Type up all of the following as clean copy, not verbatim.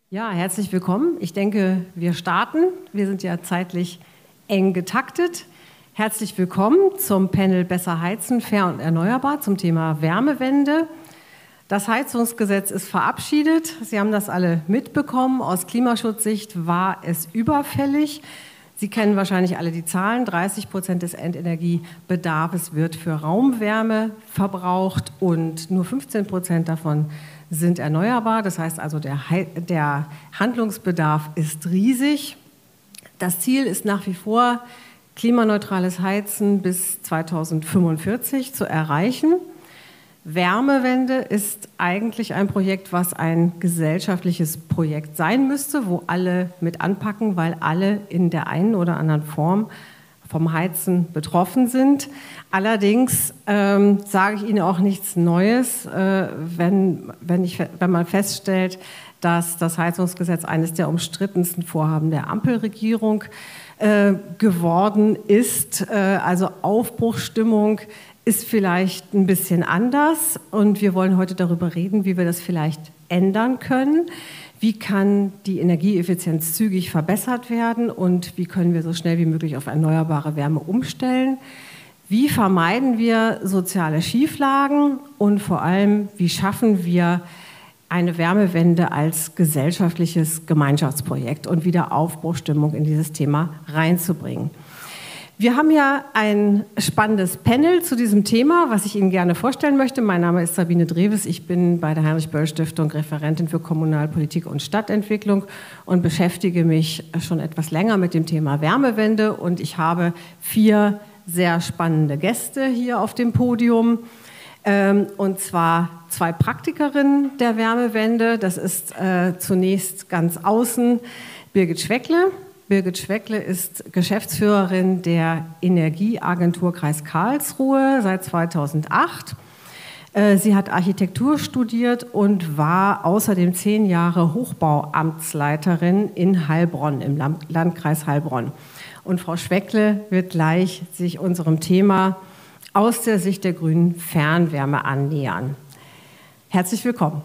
Ja, herzlich willkommen. Ich denke, wir starten. Wir sind ja zeitlich eng getaktet. Herzlich willkommen zum Panel Besser heizen, fair und erneuerbar zum Thema Wärmewende. Das Heizungsgesetz ist verabschiedet. Sie haben das alle mitbekommen. Aus Klimaschutzsicht war es überfällig. Sie kennen wahrscheinlich alle die Zahlen. 30% des Endenergiebedarfs wird für Raumwärme verbraucht und nur 15% davon sind erneuerbar. Das heißt also, der Handlungsbedarf ist riesig. Das Ziel ist nach wie vor, klimaneutrales Heizen bis 2045 zu erreichen. Wärmewende ist eigentlich ein Projekt, was ein gesellschaftliches Projekt sein müsste, wo alle mit anpacken, weil alle in der einen oder anderen Form vom Heizen betroffen sind. Allerdings sage ich Ihnen auch nichts Neues, wenn man feststellt, dass das Heizungsgesetz eines der umstrittensten Vorhaben der Ampelregierung geworden ist. Also Aufbruchsstimmung ist vielleicht ein bisschen anders und wir wollen heute darüber reden, wie wir das vielleicht ändern können. Wie kann die Energieeffizienz zügig verbessert werden und wie können wir so schnell wie möglich auf erneuerbare Wärme umstellen? Wie vermeiden wir soziale Schieflagen und vor allem, wie schaffen wir eine Wärmewende als gesellschaftliches Gemeinschaftsprojekt und wieder Aufbruchsstimmung in dieses Thema reinzubringen? Wir haben ja ein spannendes Panel zu diesem Thema, was ich Ihnen gerne vorstellen möchte. Mein Name ist Sabine Dreves, ich bin bei der Heinrich-Böll-Stiftung Referentin für Kommunalpolitik und Stadtentwicklung und beschäftige mich schon etwas länger mit dem Thema Wärmewende. Und ich habe 4 sehr spannende Gäste hier auf dem Podium. Und zwar 2 Praktikerinnen der Wärmewende. Das ist zunächst ganz außen Birgit Schweckle. Birgit Schweckle ist Geschäftsführerin der Energieagentur Kreis Karlsruhe seit 2008. Sie hat Architektur studiert und war außerdem 10 Jahre Hochbauamtsleiterin in Heilbronn, im Landkreis Heilbronn. Und Frau Schweckle wird gleich sich unserem Thema aus der Sicht der grünen Fernwärme annähern. Herzlich willkommen.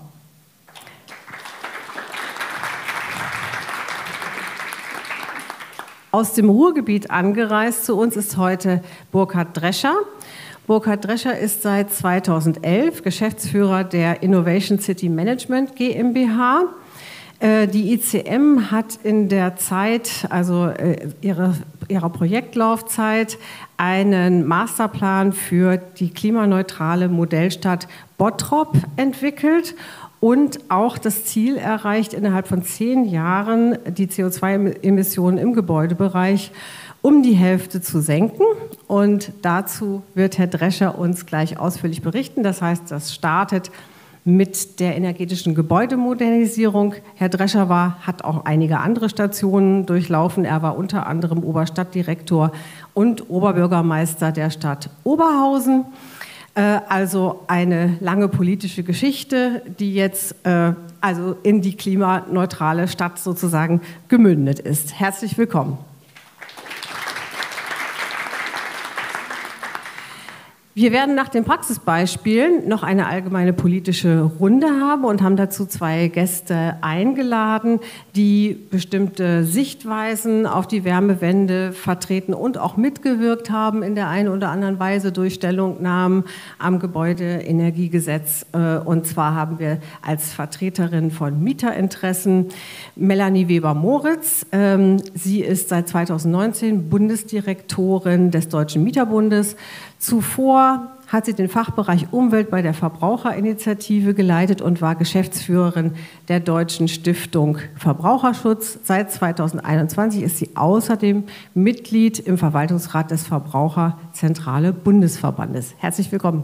Aus dem Ruhrgebiet angereist zu uns ist heute Burkhard Drescher. Burkhard Drescher ist seit 2011 Geschäftsführer der Innovation City Management GmbH. Die ICM hat in der Zeit, also ihrer Projektlaufzeit, einen Masterplan für die klimaneutrale Modellstadt Bottrop entwickelt und auch das Ziel erreicht, innerhalb von 10 Jahren die CO2-Emissionen im Gebäudebereich um die Hälfte zu senken. Und dazu wird Herr Drescher uns gleich ausführlich berichten. Das heißt, das startet mit der energetischen Gebäudemodernisierung. Herr Drescher hat auch einige andere Stationen durchlaufen. Er war unter anderem Oberstadtdirektor und Oberbürgermeister der Stadt Oberhausen. Also eine lange politische Geschichte, die jetzt also in die klimaneutrale Stadt sozusagen gemündet ist. Herzlich willkommen. Wir werden nach den Praxisbeispielen noch eine allgemeine politische Runde haben und haben dazu 2 Gäste eingeladen, die bestimmte Sichtweisen auf die Wärmewende vertreten und auch mitgewirkt haben in der einen oder anderen Weise durch Stellungnahmen am Gebäudeenergiegesetz. Und zwar haben wir als Vertreterin von Mieterinteressen Melanie Weber-Moritz. Sie ist seit 2019 Bundesdirektorin des Deutschen Mieterbundes. Zuvor hat sie den Fachbereich Umwelt bei der Verbraucherinitiative geleitet und war Geschäftsführerin der Deutschen Stiftung Verbraucherschutz. Seit 2021 ist sie außerdem Mitglied im Verwaltungsrat des Verbraucherzentrale Bundesverbandes. Herzlich willkommen.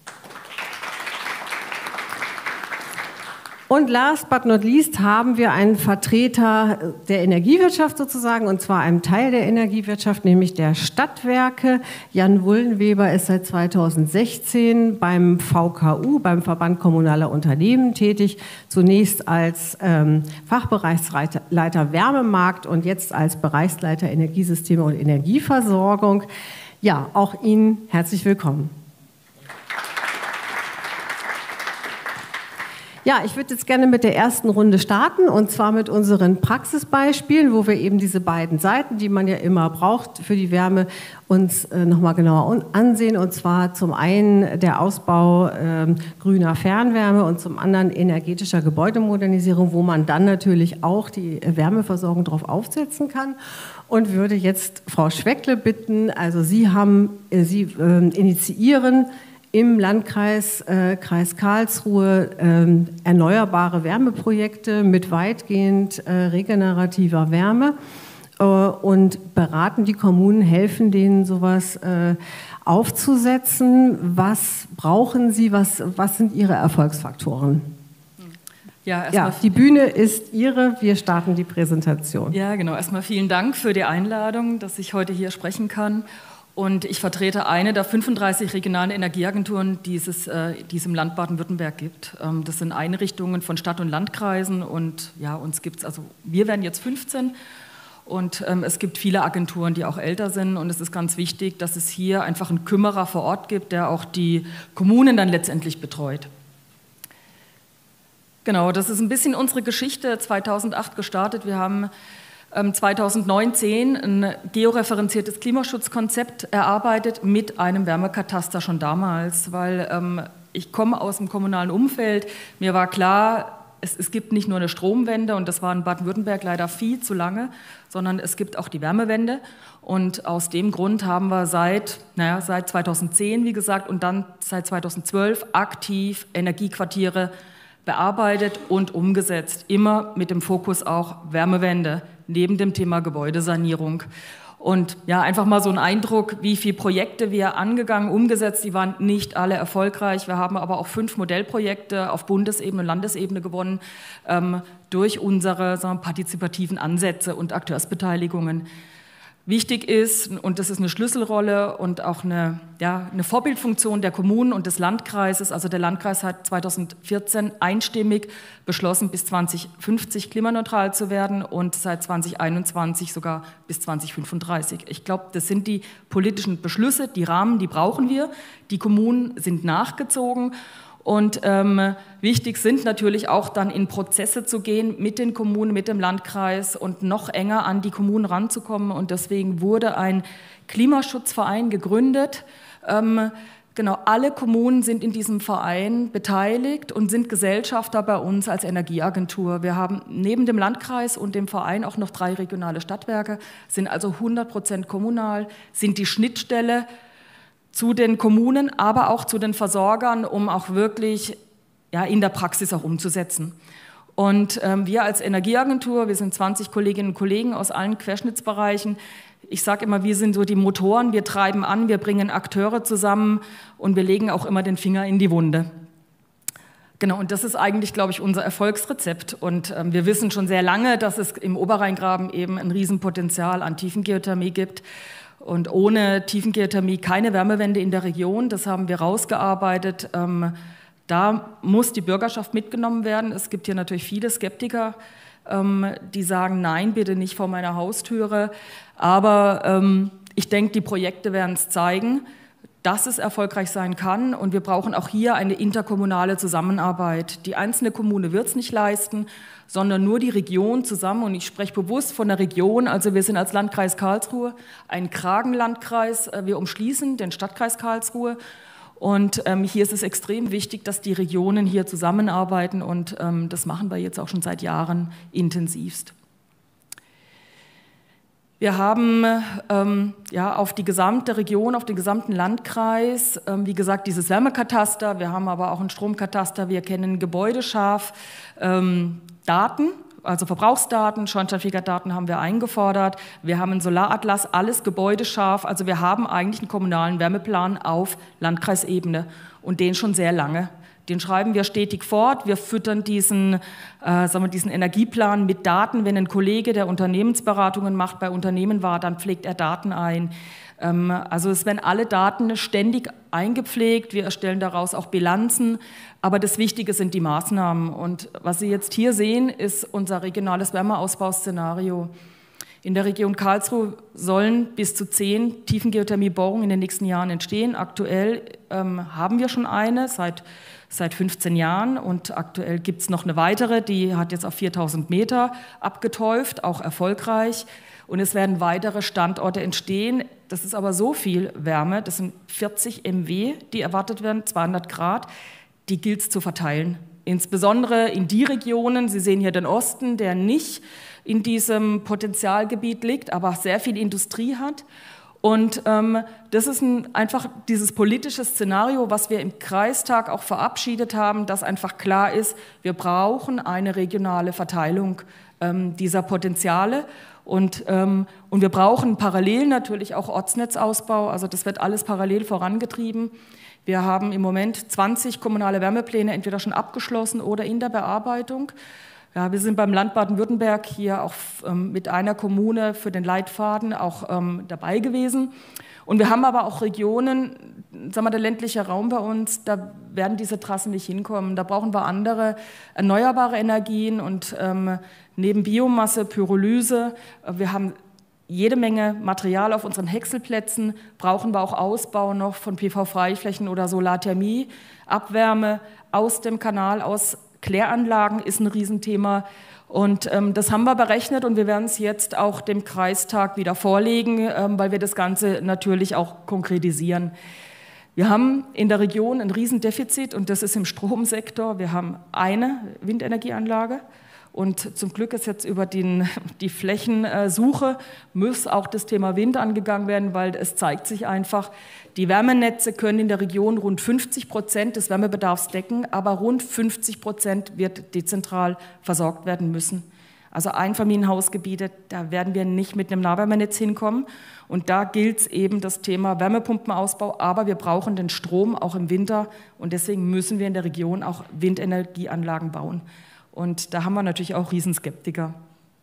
Und last but not least haben wir einen Vertreter der Energiewirtschaft sozusagen, und zwar einem Teil der Energiewirtschaft, nämlich der Stadtwerke. Jan Wullenweber ist seit 2016 beim VKU, beim Verband Kommunaler Unternehmen tätig, zunächst als Fachbereichsleiter Wärmemarkt und jetzt als Bereichsleiter Energiesysteme und Energieversorgung. Ja, auch Ihnen herzlich willkommen. Ja, ich würde jetzt gerne mit der ersten Runde starten und zwar mit unseren Praxisbeispielen, wo wir eben diese beiden Seiten, die man ja immer braucht für die Wärme, uns nochmal genauer ansehen. Und zwar zum einen der Ausbau grüner Fernwärme und zum anderen energetischer Gebäudemodernisierung, wo man dann natürlich auch die Wärmeversorgung darauf aufsetzen kann. Und würde jetzt Frau Schweckle bitten, also Sie initiieren im Landkreis Kreis Karlsruhe erneuerbare Wärmeprojekte mit weitgehend regenerativer Wärme und beraten die Kommunen, helfen denen sowas aufzusetzen. Was brauchen Sie, was sind Ihre Erfolgsfaktoren? Ja, die Bühne ist Ihre, wir starten die Präsentation. Ja, genau. Erstmal vielen Dank für die Einladung, dass ich heute hier sprechen kann. Und ich vertrete eine der 35 regionalen Energieagenturen, die es im Land Baden-Württemberg gibt. Das sind Einrichtungen von Stadt- und Landkreisen und ja, uns gibt es, also wir werden jetzt 15 und es gibt viele Agenturen, die auch älter sind und es ist ganz wichtig, dass es hier einfach einen Kümmerer vor Ort gibt, der auch die Kommunen dann letztendlich betreut. Genau, das ist ein bisschen unsere Geschichte, 2008 gestartet. Wir haben 2019 ein georeferenziertes Klimaschutzkonzept erarbeitet mit einem Wärmekataster schon damals, weil ich komme aus dem kommunalen Umfeld. Mir war klar, es gibt nicht nur eine Stromwende und das war in Baden-Württemberg leider viel zu lange, sondern es gibt auch die Wärmewende. Und aus dem Grund haben wir seit 2010, wie gesagt, und dann seit 2012 aktiv Energiequartiere bearbeitet und umgesetzt, immer mit dem Fokus auch Wärmewende, neben dem Thema Gebäudesanierung. Und ja, einfach mal so ein Eindruck, wie viele Projekte wir angegangen, umgesetzt, die waren nicht alle erfolgreich. Wir haben aber auch 5 Modellprojekte auf Bundesebene und Landesebene gewonnen, durch unsere partizipativen Ansätze und Akteursbeteiligungen. Wichtig ist, und das ist eine Schlüsselrolle und auch eine Vorbildfunktion der Kommunen und des Landkreises, also der Landkreis hat 2014 einstimmig beschlossen, bis 2050 klimaneutral zu werden und seit 2021 sogar bis 2035. Ich glaube, das sind die politischen Beschlüsse, die Rahmen, die brauchen wir. Die Kommunen sind nachgezogen. Und wichtig sind natürlich auch dann in Prozesse zu gehen mit den Kommunen, mit dem Landkreis und noch enger an die Kommunen ranzukommen. Und deswegen wurde ein Klimaschutzverein gegründet. Genau, alle Kommunen sind in diesem Verein beteiligt und sind Gesellschafter bei uns als Energieagentur. Wir haben neben dem Landkreis und dem Verein auch noch 3 regionale Stadtwerke, sind also 100% kommunal, sind die Schnittstelle zu den Kommunen, aber auch zu den Versorgern, um auch wirklich in der Praxis auch umzusetzen. Und wir als Energieagentur, wir sind 20 Kolleginnen und Kollegen aus allen Querschnittsbereichen. Ich sage immer, wir sind so die Motoren, wir treiben an, wir bringen Akteure zusammen und wir legen auch immer den Finger in die Wunde. Genau, und das ist eigentlich, glaube ich, unser Erfolgsrezept. Und wir wissen schon sehr lange, dass es im Oberrheingraben eben ein Riesenpotenzial an Tiefengeothermie gibt. Und ohne Tiefengeothermie keine Wärmewende in der Region, das haben wir rausgearbeitet. Da muss die Bürgerschaft mitgenommen werden. Es gibt hier natürlich viele Skeptiker, die sagen, nein, bitte nicht vor meiner Haustüre. Aber ich denke, die Projekte werden es zeigen, dass es erfolgreich sein kann. Und wir brauchen auch hier eine interkommunale Zusammenarbeit. Die einzelne Kommune wird es nicht leisten, sondern nur die Region zusammen. Und ich spreche bewusst von der Region. Also wir sind als Landkreis Karlsruhe ein Kragenlandkreis. Wir umschließen den Stadtkreis Karlsruhe. Und hier ist es extrem wichtig, dass die Regionen hier zusammenarbeiten. Und das machen wir jetzt auch schon seit Jahren intensivst. Wir haben auf die gesamte Region, auf den gesamten Landkreis, wie gesagt, dieses Wärmekataster. Wir haben aber auch ein Stromkataster. Wir kennen gebäudescharf Daten, also Verbrauchsdaten, Schornsteinfegerdaten haben wir eingefordert. Wir haben einen Solaratlas, alles gebäudescharf. Also wir haben eigentlich einen kommunalen Wärmeplan auf Landkreisebene und den schon sehr lange. Den schreiben wir stetig fort. Wir füttern diesen Energieplan mit Daten. Wenn ein Kollege, der Unternehmensberatungen macht, bei Unternehmen war, dann pflegt er Daten ein. Also es werden alle Daten ständig eingepflegt. Wir erstellen daraus auch Bilanzen. Aber das Wichtige sind die Maßnahmen. Und was Sie jetzt hier sehen, ist unser regionales Wärmeausbauszenario. In der Region Karlsruhe sollen bis zu 10 Tiefengeothermiebohrungen in den nächsten Jahren entstehen. Aktuell haben wir schon eine seit 15 Jahren und aktuell gibt es noch eine weitere, die hat jetzt auf 4000 Meter abgetäuft, auch erfolgreich. Und es werden weitere Standorte entstehen. Das ist aber so viel Wärme, das sind 40 MW, die erwartet werden, 200 Grad, die gilt es zu verteilen. Insbesondere in die Regionen, Sie sehen hier den Osten, der nicht in diesem Potenzialgebiet liegt, aber sehr viel Industrie hat. Und das ist einfach dieses politische Szenario, was wir im Kreistag auch verabschiedet haben, dass einfach klar ist, wir brauchen eine regionale Verteilung dieser Potenziale. Und wir brauchen parallel natürlich auch Ortsnetzausbau, also das wird alles parallel vorangetrieben. Wir haben im Moment 20 kommunale Wärmepläne entweder schon abgeschlossen oder in der Bearbeitung. Ja, wir sind beim Land Baden-Württemberg hier auch mit einer Kommune für den Leitfaden auch dabei gewesen. Und wir haben aber auch Regionen, sagen wir, der ländliche Raum bei uns, da werden diese Trassen nicht hinkommen. Da brauchen wir andere erneuerbare Energien und neben Biomasse, Pyrolyse, wir haben jede Menge Material auf unseren Häckselplätzen, brauchen wir auch Ausbau noch von PV-Freiflächen oder Solarthermie, Abwärme aus dem Kanal, aus Kläranlagen ist ein Riesenthema. Und das haben wir berechnet und wir werden es jetzt auch dem Kreistag wieder vorlegen, weil wir das Ganze natürlich auch konkretisieren. Wir haben in der Region ein Riesendefizit und das ist im Stromsektor. Wir haben eine Windenergieanlage. Und zum Glück ist jetzt über die Flächensuche muss auch das Thema Wind angegangen werden, weil es zeigt sich einfach, die Wärmenetze können in der Region rund 50% des Wärmebedarfs decken, aber rund 50% wird dezentral versorgt werden müssen. Also Einfamilienhausgebiete, da werden wir nicht mit einem Nahwärmenetz hinkommen. Und da gilt es eben das Thema Wärmepumpenausbau, aber wir brauchen den Strom auch im Winter und deswegen müssen wir in der Region auch Windenergieanlagen bauen. Und da haben wir natürlich auch Riesenskeptiker.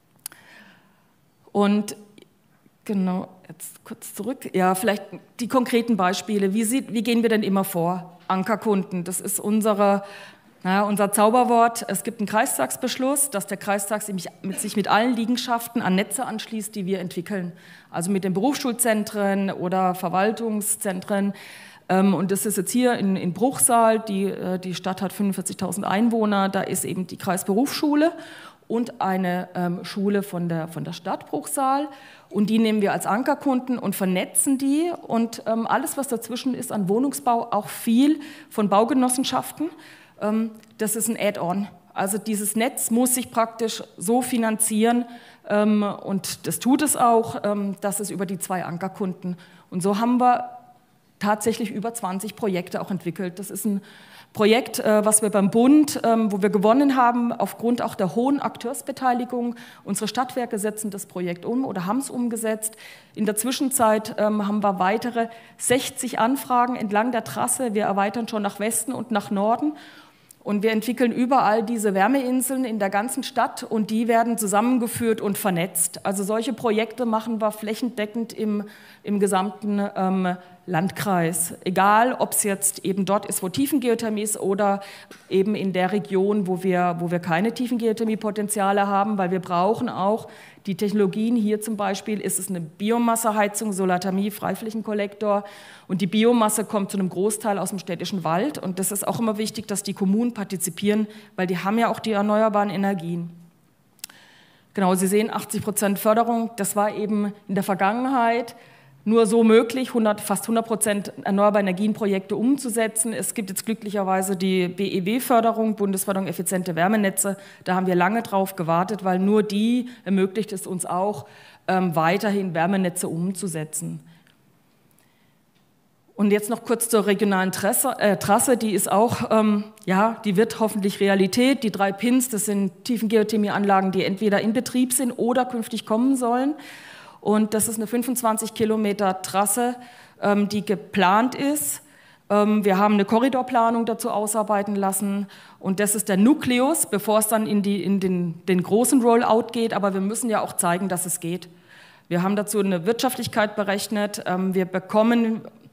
Und genau, jetzt kurz zurück. Ja, vielleicht die konkreten Beispiele. Wie gehen wir denn immer vor? Ankerkunden, das ist unser Zauberwort. Es gibt einen Kreistagsbeschluss, dass der Kreistag sich mit allen Liegenschaften an Netze anschließt, die wir entwickeln. Also mit den Berufsschulzentren oder Verwaltungszentren. Und das ist jetzt hier in Bruchsal, die Stadt hat 45.000 Einwohner, da ist eben die Kreisberufsschule und eine Schule von der Stadt Bruchsal. Und die nehmen wir als Ankerkunden und vernetzen die. Und alles, was dazwischen ist an Wohnungsbau, auch viel von Baugenossenschaften, das ist ein Add-on. Also dieses Netz muss sich praktisch so finanzieren und das tut es auch, dass es über die 2 Ankerkunden. Und so haben wir tatsächlich über 20 Projekte auch entwickelt. Das ist ein Projekt, was wir beim Bund, wo wir gewonnen haben, aufgrund auch der hohen Akteursbeteiligung. Unsere Stadtwerke setzen das Projekt um oder haben es umgesetzt. In der Zwischenzeit haben wir weitere 60 Anfragen entlang der Trasse. Wir erweitern schon nach Westen und nach Norden. Und wir entwickeln überall diese Wärmeinseln in der ganzen Stadt und die werden zusammengeführt und vernetzt. Also solche Projekte machen wir flächendeckend im gesamten Landkreis. Egal, ob es jetzt eben dort ist, wo Tiefengeothermie ist oder eben in der Region, wo wir keine Tiefengeothermie-Potenziale haben, weil wir brauchen auch die Technologien. Hier zum Beispiel ist es eine Biomasseheizung, Solarthermie, Freiflächenkollektor und die Biomasse kommt zu einem Großteil aus dem städtischen Wald und das ist auch immer wichtig, dass die Kommunen partizipieren, weil die haben ja auch die erneuerbaren Energien. Genau, Sie sehen 80% Förderung, das war eben in der Vergangenheit nur so möglich, fast 100% erneuerbare Energienprojekte umzusetzen. Es gibt jetzt glücklicherweise die BEW-Förderung, Bundesförderung effiziente Wärmenetze. Da haben wir lange drauf gewartet, weil nur die ermöglicht es uns auch, weiterhin Wärmenetze umzusetzen. Und jetzt noch kurz zur regionalen Trasse, die ist auch, die wird hoffentlich Realität. Die 3 Pins, das sind Tiefengeothermieanlagen, die entweder in Betrieb sind oder künftig kommen sollen. Und das ist eine 25 Kilometer Trasse, die geplant ist. Wir haben eine Korridorplanung dazu ausarbeiten lassen und das ist der Nukleus, bevor es dann in den großen Rollout geht. Aber wir müssen ja auch zeigen, dass es geht. Wir haben dazu eine Wirtschaftlichkeit berechnet. Wir bekommen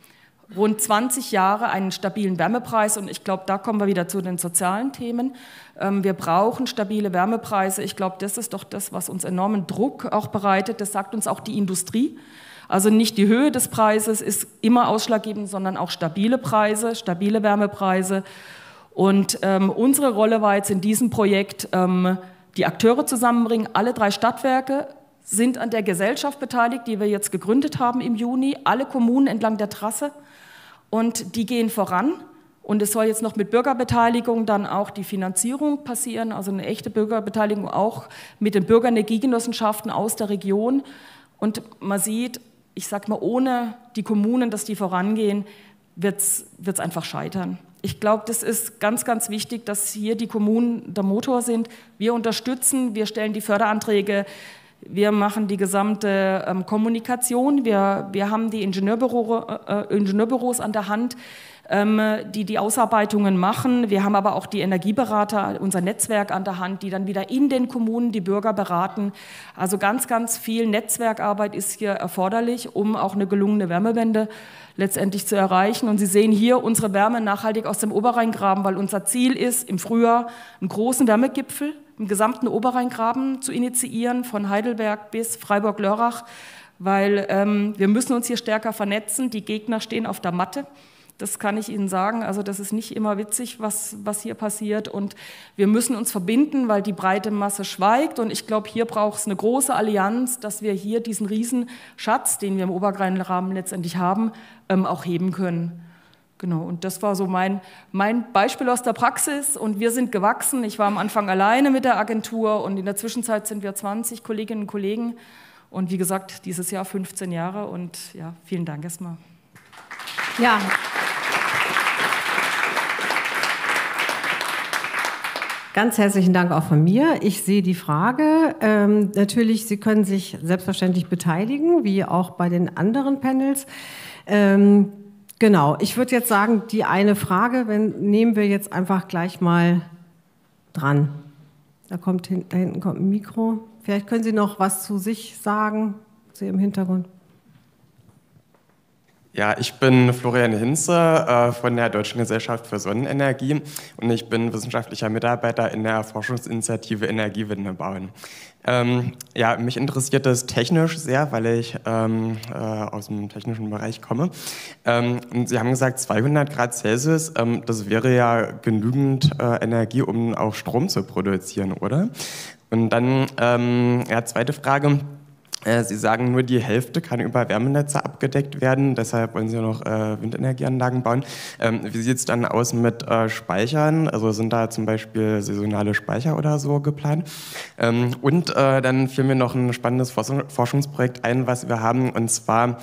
rund 20 Jahre einen stabilen Wärmepreis und ich glaube, da kommen wir wieder zu den sozialen Themen. Wir brauchen stabile Wärmepreise. Ich glaube, das ist doch das, was uns enormen Druck auch bereitet. Das sagt uns auch die Industrie. Also nicht die Höhe des Preises ist immer ausschlaggebend, sondern auch stabile Preise, stabile Wärmepreise. Und unsere Rolle war jetzt in diesem Projekt, die Akteure zusammenbringen. Alle 3 Stadtwerke sind an der Gesellschaft beteiligt, die wir jetzt gegründet haben im Juni. Alle Kommunen entlang der Trasse. Und die gehen voran. Und es soll jetzt noch mit Bürgerbeteiligung dann auch die Finanzierung passieren, also eine echte Bürgerbeteiligung auch mit den Bürgerenergiegenossenschaften aus der Region. Und man sieht, ich sage mal, ohne die Kommunen, dass die vorangehen, wird's einfach scheitern. Ich glaube, das ist ganz, ganz wichtig, dass hier die Kommunen der Motor sind. Wir unterstützen, wir stellen die Förderanträge, wir machen die gesamte Kommunikation, wir haben die Ingenieurbüros an der Hand, die die Ausarbeitungen machen. Wir haben aber auch die Energieberater, unser Netzwerk an der Hand, die dann wieder in den Kommunen die Bürger beraten. Also ganz, ganz viel Netzwerkarbeit ist hier erforderlich, um auch eine gelungene Wärmewende letztendlich zu erreichen. Und Sie sehen hier unsere Wärme nachhaltig aus dem Oberrheingraben, weil unser Ziel ist, im Frühjahr einen großen Wärmegipfel im gesamten Oberrheingraben zu initiieren, von Heidelberg bis Freiburg-Lörrach, weil wir müssen uns hier stärker vernetzen. Die Gegner stehen auf der Matte. Das kann ich Ihnen sagen, also das ist nicht immer witzig, was hier passiert und wir müssen uns verbinden, weil die breite Masse schweigt und ich glaube, hier braucht es eine große Allianz, dass wir hier diesen Riesenschatz, den wir im Oberrheinrahmen letztendlich haben, auch heben können. Genau, und das war so mein Beispiel aus der Praxis und wir sind gewachsen. Ich war am Anfang alleine mit der Agentur und in der Zwischenzeit sind wir 20 Kolleginnen und Kollegen und wie gesagt, dieses Jahr 15 Jahre und ja, vielen Dank erstmal. Ja. Ganz herzlichen Dank auch von mir. Ich sehe die Frage. Natürlich, Sie können sich selbstverständlich beteiligen, wie auch bei den anderen Panels. Genau, ich würde jetzt sagen, die eine Frage nehmen wir jetzt einfach gleich mal dran. Da hinten kommt ein Mikro. Vielleicht können Sie noch was zu sich sagen, zu Ihrem Hintergrund. Ja, ich bin Florian Hinze von der Deutschen Gesellschaft für Sonnenenergie und ich bin wissenschaftlicher Mitarbeiter in der Forschungsinitiative Energiewende bauen. Ja, mich interessiert das technisch sehr, weil ich aus dem technischen Bereich komme. Und Sie haben gesagt, 200 Grad Celsius, das wäre ja genügend Energie, um auch Strom zu produzieren, oder? Und dann, ja, zweite Frage. Sie sagen, nur die Hälfte kann über Wärmenetze abgedeckt werden, deshalb wollen Sie noch Windenergieanlagen bauen. Wie sieht es dann aus mit Speichern? Also sind da zum Beispiel saisonale Speicher oder so geplant? Und dann fiel mir noch ein spannendes Forschungsprojekt ein, was wir haben. Und zwar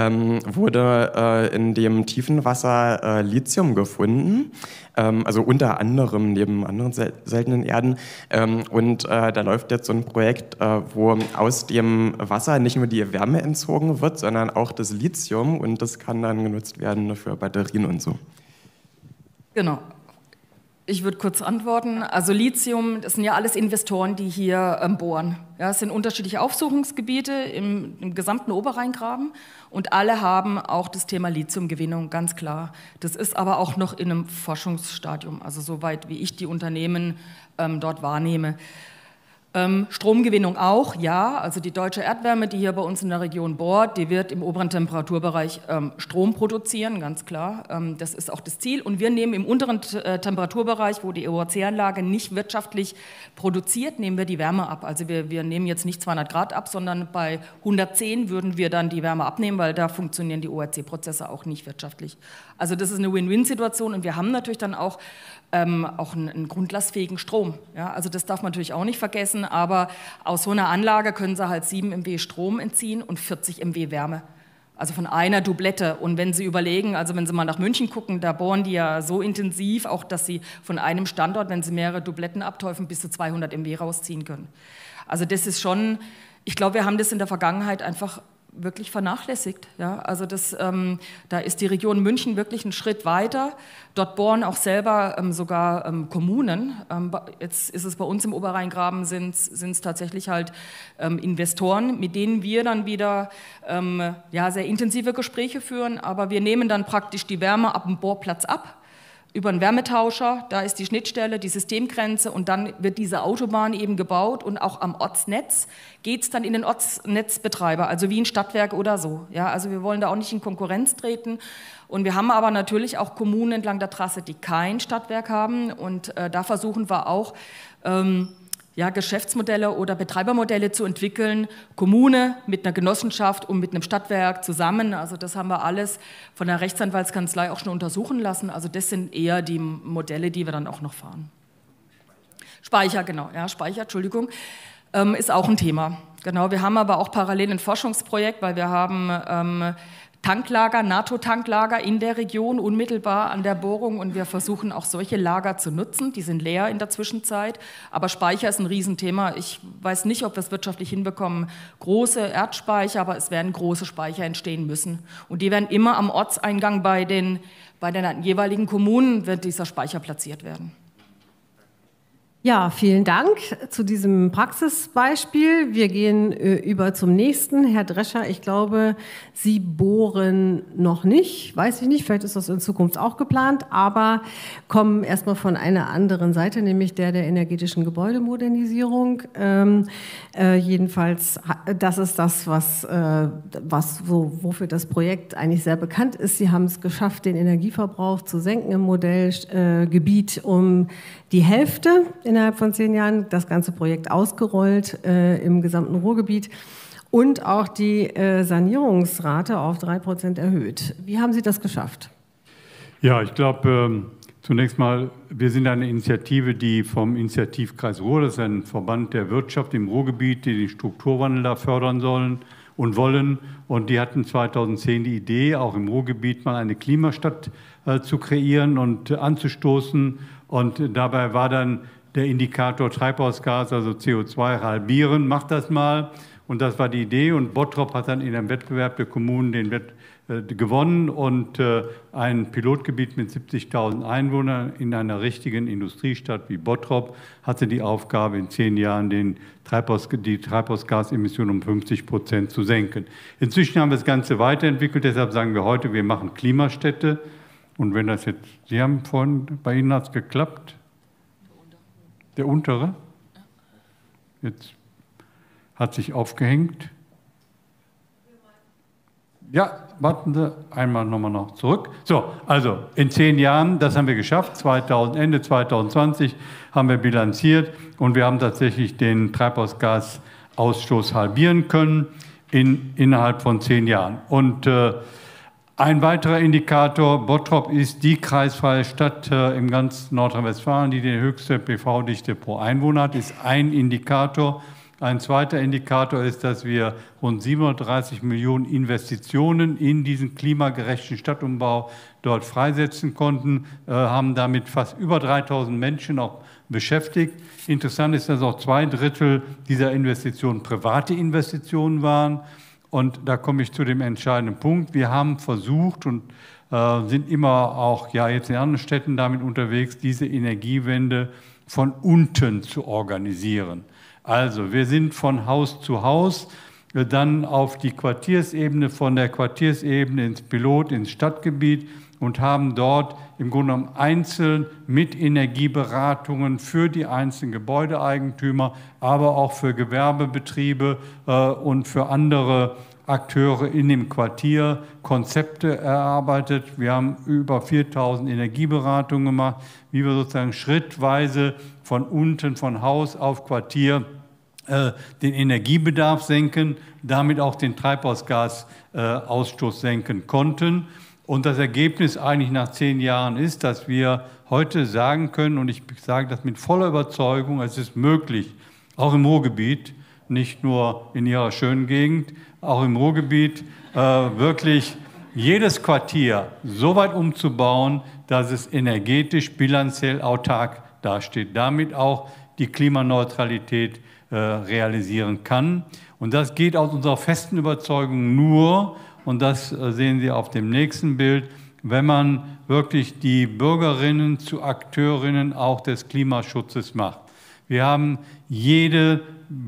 wurde in dem tiefen Wasser Lithium gefunden. Also unter anderem neben anderen seltenen Erden. Und da läuft jetzt so ein Projekt, wo aus dem Wasser nicht nur die Wärme entzogen wird, sondern auch das Lithium und das kann dann genutzt werden für Batterien und so. Genau. Ich würde kurz antworten. Also Lithium, das sind ja alles Investoren, die hier bohren. Ja, es sind unterschiedliche Aufsuchungsgebiete im gesamten Oberrheingraben und alle haben auch das Thema Lithiumgewinnung, ganz klar. Das ist aber auch noch in einem Forschungsstadium, also soweit wie ich die Unternehmen dort wahrnehme. Stromgewinnung auch, ja, also die Deutsche Erdwärme, die hier bei uns in der Region bohrt, die wird im oberen Temperaturbereich Strom produzieren, ganz klar, das ist auch das Ziel und wir nehmen im unteren Temperaturbereich, wo die EOC-Anlage nicht wirtschaftlich produziert, nehmen wir die Wärme ab, also wir nehmen jetzt nicht 200 Grad ab, sondern bei 110 würden wir dann die Wärme abnehmen, weil da funktionieren die ORC-Prozesse auch nicht wirtschaftlich. Also das ist eine Win-Win-Situation und wir haben natürlich dann auch einen grundlastfähigen Strom. Ja, also das darf man natürlich auch nicht vergessen, aber aus so einer Anlage können Sie halt 7 MW Strom entziehen und 40 MW Wärme. Also von einer Doublette. Und wenn Sie überlegen, also wenn Sie mal nach München gucken, da bohren die ja so intensiv, auch dass Sie von einem Standort, wenn Sie mehrere Doubletten abteufeln, bis zu 200 MW rausziehen können. Also das ist schon, ich glaube, wir haben das in der Vergangenheit einfach wirklich vernachlässigt. Ja? Also da ist die Region München wirklich einen Schritt weiter. Dort bohren auch selber sogar Kommunen. Jetzt ist es bei uns im Oberrheingraben, sind es tatsächlich halt Investoren, mit denen wir dann wieder sehr intensive Gespräche führen. Aber wir nehmen dann praktisch die Wärme ab dem Bohrplatz ab. Über einen Wärmetauscher, da ist die Schnittstelle, die Systemgrenze und dann wird diese Autobahn eben gebaut und auch am Ortsnetz geht es dann in den Ortsnetzbetreiber, also wie ein Stadtwerk oder so. Ja, also wir wollen da auch nicht in Konkurrenz treten und wir haben aber natürlich auch Kommunen entlang der Trasse, die kein Stadtwerk haben und da versuchen wir auch Geschäftsmodelle oder Betreibermodelle zu entwickeln, Kommune mit einer Genossenschaft und mit einem Stadtwerk zusammen. Also das haben wir alles von der Rechtsanwaltskanzlei auch schon untersuchen lassen. Also das sind eher die Modelle, die wir dann auch noch fahren. Speicher, genau. Ja, Speicher, Entschuldigung, ist auch ein Thema. Genau, wir haben aber auch parallel ein Forschungsprojekt, weil wir haben Tanklager, NATO-Tanklager in der Region, unmittelbar an der Bohrung und wir versuchen auch solche Lager zu nutzen, die sind leer in der Zwischenzeit, aber Speicher ist ein Riesenthema. Ich weiß nicht, ob wir es wirtschaftlich hinbekommen, große Erdspeicher, aber es werden große Speicher entstehen müssen und die werden immer am Ortseingang bei den jeweiligen Kommunen wird dieser Speicher platziert werden. Ja, vielen Dank zu diesem Praxisbeispiel. Wir gehen über zum nächsten. Herr Drescher, ich glaube, Sie bohren noch nicht, weiß ich nicht, vielleicht ist das in Zukunft auch geplant, aber kommen erstmal von einer anderen Seite, nämlich der energetischen Gebäudemodernisierung. Jedenfalls, das ist das, wofür das Projekt eigentlich sehr bekannt ist. Sie haben es geschafft, den Energieverbrauch zu senken im Modellgebiet um die Hälfte innerhalb von 10 Jahren, das ganze Projekt ausgerollt im gesamten Ruhrgebiet und auch die Sanierungsrate auf 3% erhöht. Wie haben Sie das geschafft? Ja, ich glaube, zunächst mal, wir sind eine Initiative, die vom Initiativkreis Ruhr, das ist ein Verband der Wirtschaft im Ruhrgebiet, die den Strukturwandel da fördern sollen und wollen. Und die hatten 2010 die Idee, auch im Ruhrgebiet mal eine Klimastadt zu kreieren und anzustoßen. Und dabei war dann der Indikator Treibhausgas, also CO2 halbieren, macht das mal. Und das war die Idee. Und Bottrop hat dann in einem Wettbewerb der Kommunen gewonnen und ein Pilotgebiet mit 70.000 Einwohnern in einer richtigen Industriestadt wie Bottrop hatte die Aufgabe, in 10 Jahren die Treibhausgasemissionen um 50% zu senken. Inzwischen haben wir das Ganze weiterentwickelt, deshalb sagen wir heute, wir machen Klimastädte. Und wenn das jetzt, Sie haben vorhin, bei Ihnen hat es geklappt? Der untere? Jetzt hat sich aufgehängt. Ja, warten Sie, einmal nochmal noch zurück. So, also in 10 Jahren, das haben wir geschafft, Ende 2020 haben wir bilanziert und wir haben tatsächlich den Treibhausgasausstoß halbieren können innerhalb von 10 Jahren. Und ein weiterer Indikator, Bottrop ist die kreisfreie Stadt im ganzen Nordrhein-Westfalen, die die höchste PV-Dichte pro Einwohner hat, ist ein Indikator. Ein zweiter Indikator ist, dass wir rund 730 Millionen Investitionen in diesen klimagerechten Stadtumbau dort freisetzen konnten, haben damit fast über 3.000 Menschen auch beschäftigt. Interessant ist, dass auch 2/3 dieser Investitionen private Investitionen waren. Und da komme ich zu dem entscheidenden Punkt. Wir haben versucht und sind immer auch jetzt in anderen Städten damit unterwegs, diese Energiewende von unten zu organisieren. Also wir sind von Haus zu Haus, dann auf die Quartiersebene, von der Quartiersebene ins Pilot, ins Stadtgebiet und haben dort im Grunde genommen einzeln mit Energieberatungen für die einzelnen Gebäudeeigentümer, aber auch für Gewerbebetriebe und für andere Akteure in dem Quartier Konzepte erarbeitet. Wir haben über 4.000 Energieberatungen gemacht, wie wir sozusagen schrittweise von unten, von Haus auf Quartier den Energiebedarf senken, damit auch den Treibhausgasausstoß senken konnten. Und das Ergebnis eigentlich nach 10 Jahren ist, dass wir heute sagen können, und ich sage das mit voller Überzeugung, es ist möglich, auch im Ruhrgebiet, nicht nur in Ihrer schönen Gegend, auch im Ruhrgebiet, wirklich jedes Quartier so weit umzubauen, dass es energetisch bilanziell autark dasteht. Damit auch die Klimaneutralität realisieren kann. Und das geht aus unserer festen Überzeugung nur, und das sehen Sie auf dem nächsten Bild, wenn man wirklich die Bürgerinnen zu Akteurinnen auch des Klimaschutzes macht. Wir haben jede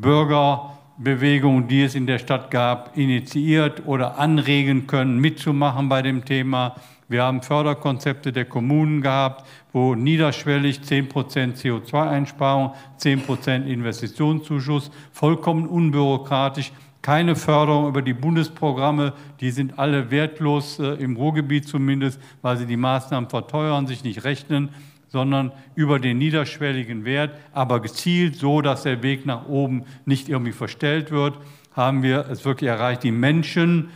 Bürgerbewegung, die es in der Stadt gab, initiiert oder anregen können, mitzumachen bei dem Thema. Wir haben Förderkonzepte der Kommunen gehabt, wo niederschwellig 10% CO2-Einsparung, 10% Investitionszuschuss, vollkommen unbürokratisch, keine Förderung über die Bundesprogramme, die sind alle wertlos, im Ruhrgebiet zumindest, weil sie die Maßnahmen verteuern, sich nicht rechnen, sondern über den niederschwelligen Wert, aber gezielt so, dass der Weg nach oben nicht irgendwie verstellt wird, haben wir es wirklich erreicht, die Menschen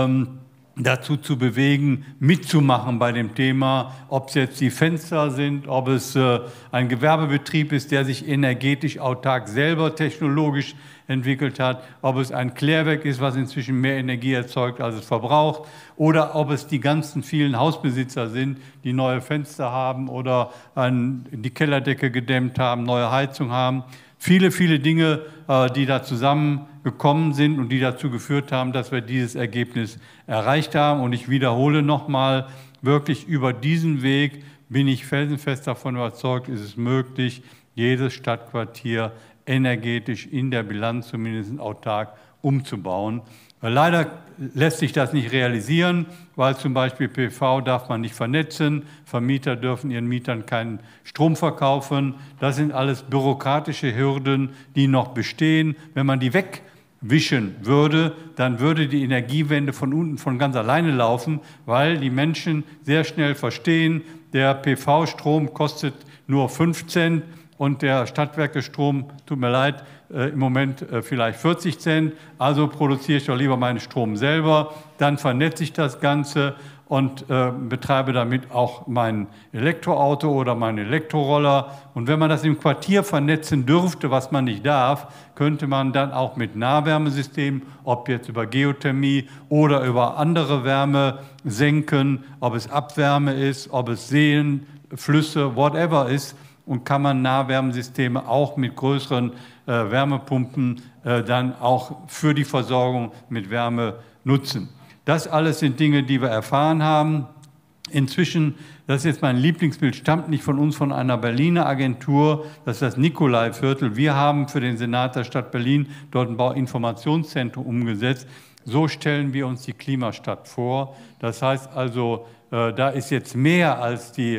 dazu zu bewegen, mitzumachen bei dem Thema, ob es jetzt die Fenster sind, ob es ein Gewerbebetrieb ist, der sich energetisch autark selber technologisch entwickelt hat, ob es ein Klärwerk ist, was inzwischen mehr Energie erzeugt, als es verbraucht, oder ob es die ganzen vielen Hausbesitzer sind, die neue Fenster haben oder die Kellerdecke gedämmt haben, neue Heizung haben. Viele, viele Dinge, die da zusammengekommen sind und die dazu geführt haben, dass wir dieses Ergebnis erreicht haben. Und ich wiederhole nochmal, wirklich über diesen Weg bin ich felsenfest davon überzeugt, ist es möglich, jedes Stadtquartier energetisch in der Bilanz zumindest autark umzubauen. Leider lässt sich das nicht realisieren, weil zum Beispiel PV darf man nicht vernetzen, Vermieter dürfen ihren Mietern keinen Strom verkaufen. Das sind alles bürokratische Hürden, die noch bestehen. Wenn man die wegwischen würde, dann würde die Energiewende von unten von ganz alleine laufen, weil die Menschen sehr schnell verstehen, der PV-Strom kostet nur 5 Cent, und der Stadtwerke-Strom, tut mir leid, im Moment vielleicht 40 Cent, also produziere ich doch lieber meinen Strom selber, dann vernetze ich das Ganze und betreibe damit auch mein Elektroauto oder meinen Elektroroller. Und wenn man das im Quartier vernetzen dürfte, was man nicht darf, könnte man dann auch mit Nahwärmesystemen, ob jetzt über Geothermie oder über andere Wärme senken, ob es Abwärme ist, ob es Seen, Flüsse, whatever ist, und kann man Nahwärmesysteme auch mit größeren Wärmepumpen dann auch für die Versorgung mit Wärme nutzen. Das alles sind Dinge, die wir erfahren haben. Inzwischen, das ist jetzt mein Lieblingsbild, stammt nicht von uns, von einer Berliner Agentur, das ist das Nikolaiviertel. Wir haben für den Senat der Stadt Berlin dort ein Bauinformationszentrum umgesetzt. So stellen wir uns die Klimastadt vor. Das heißt also, da ist jetzt mehr als die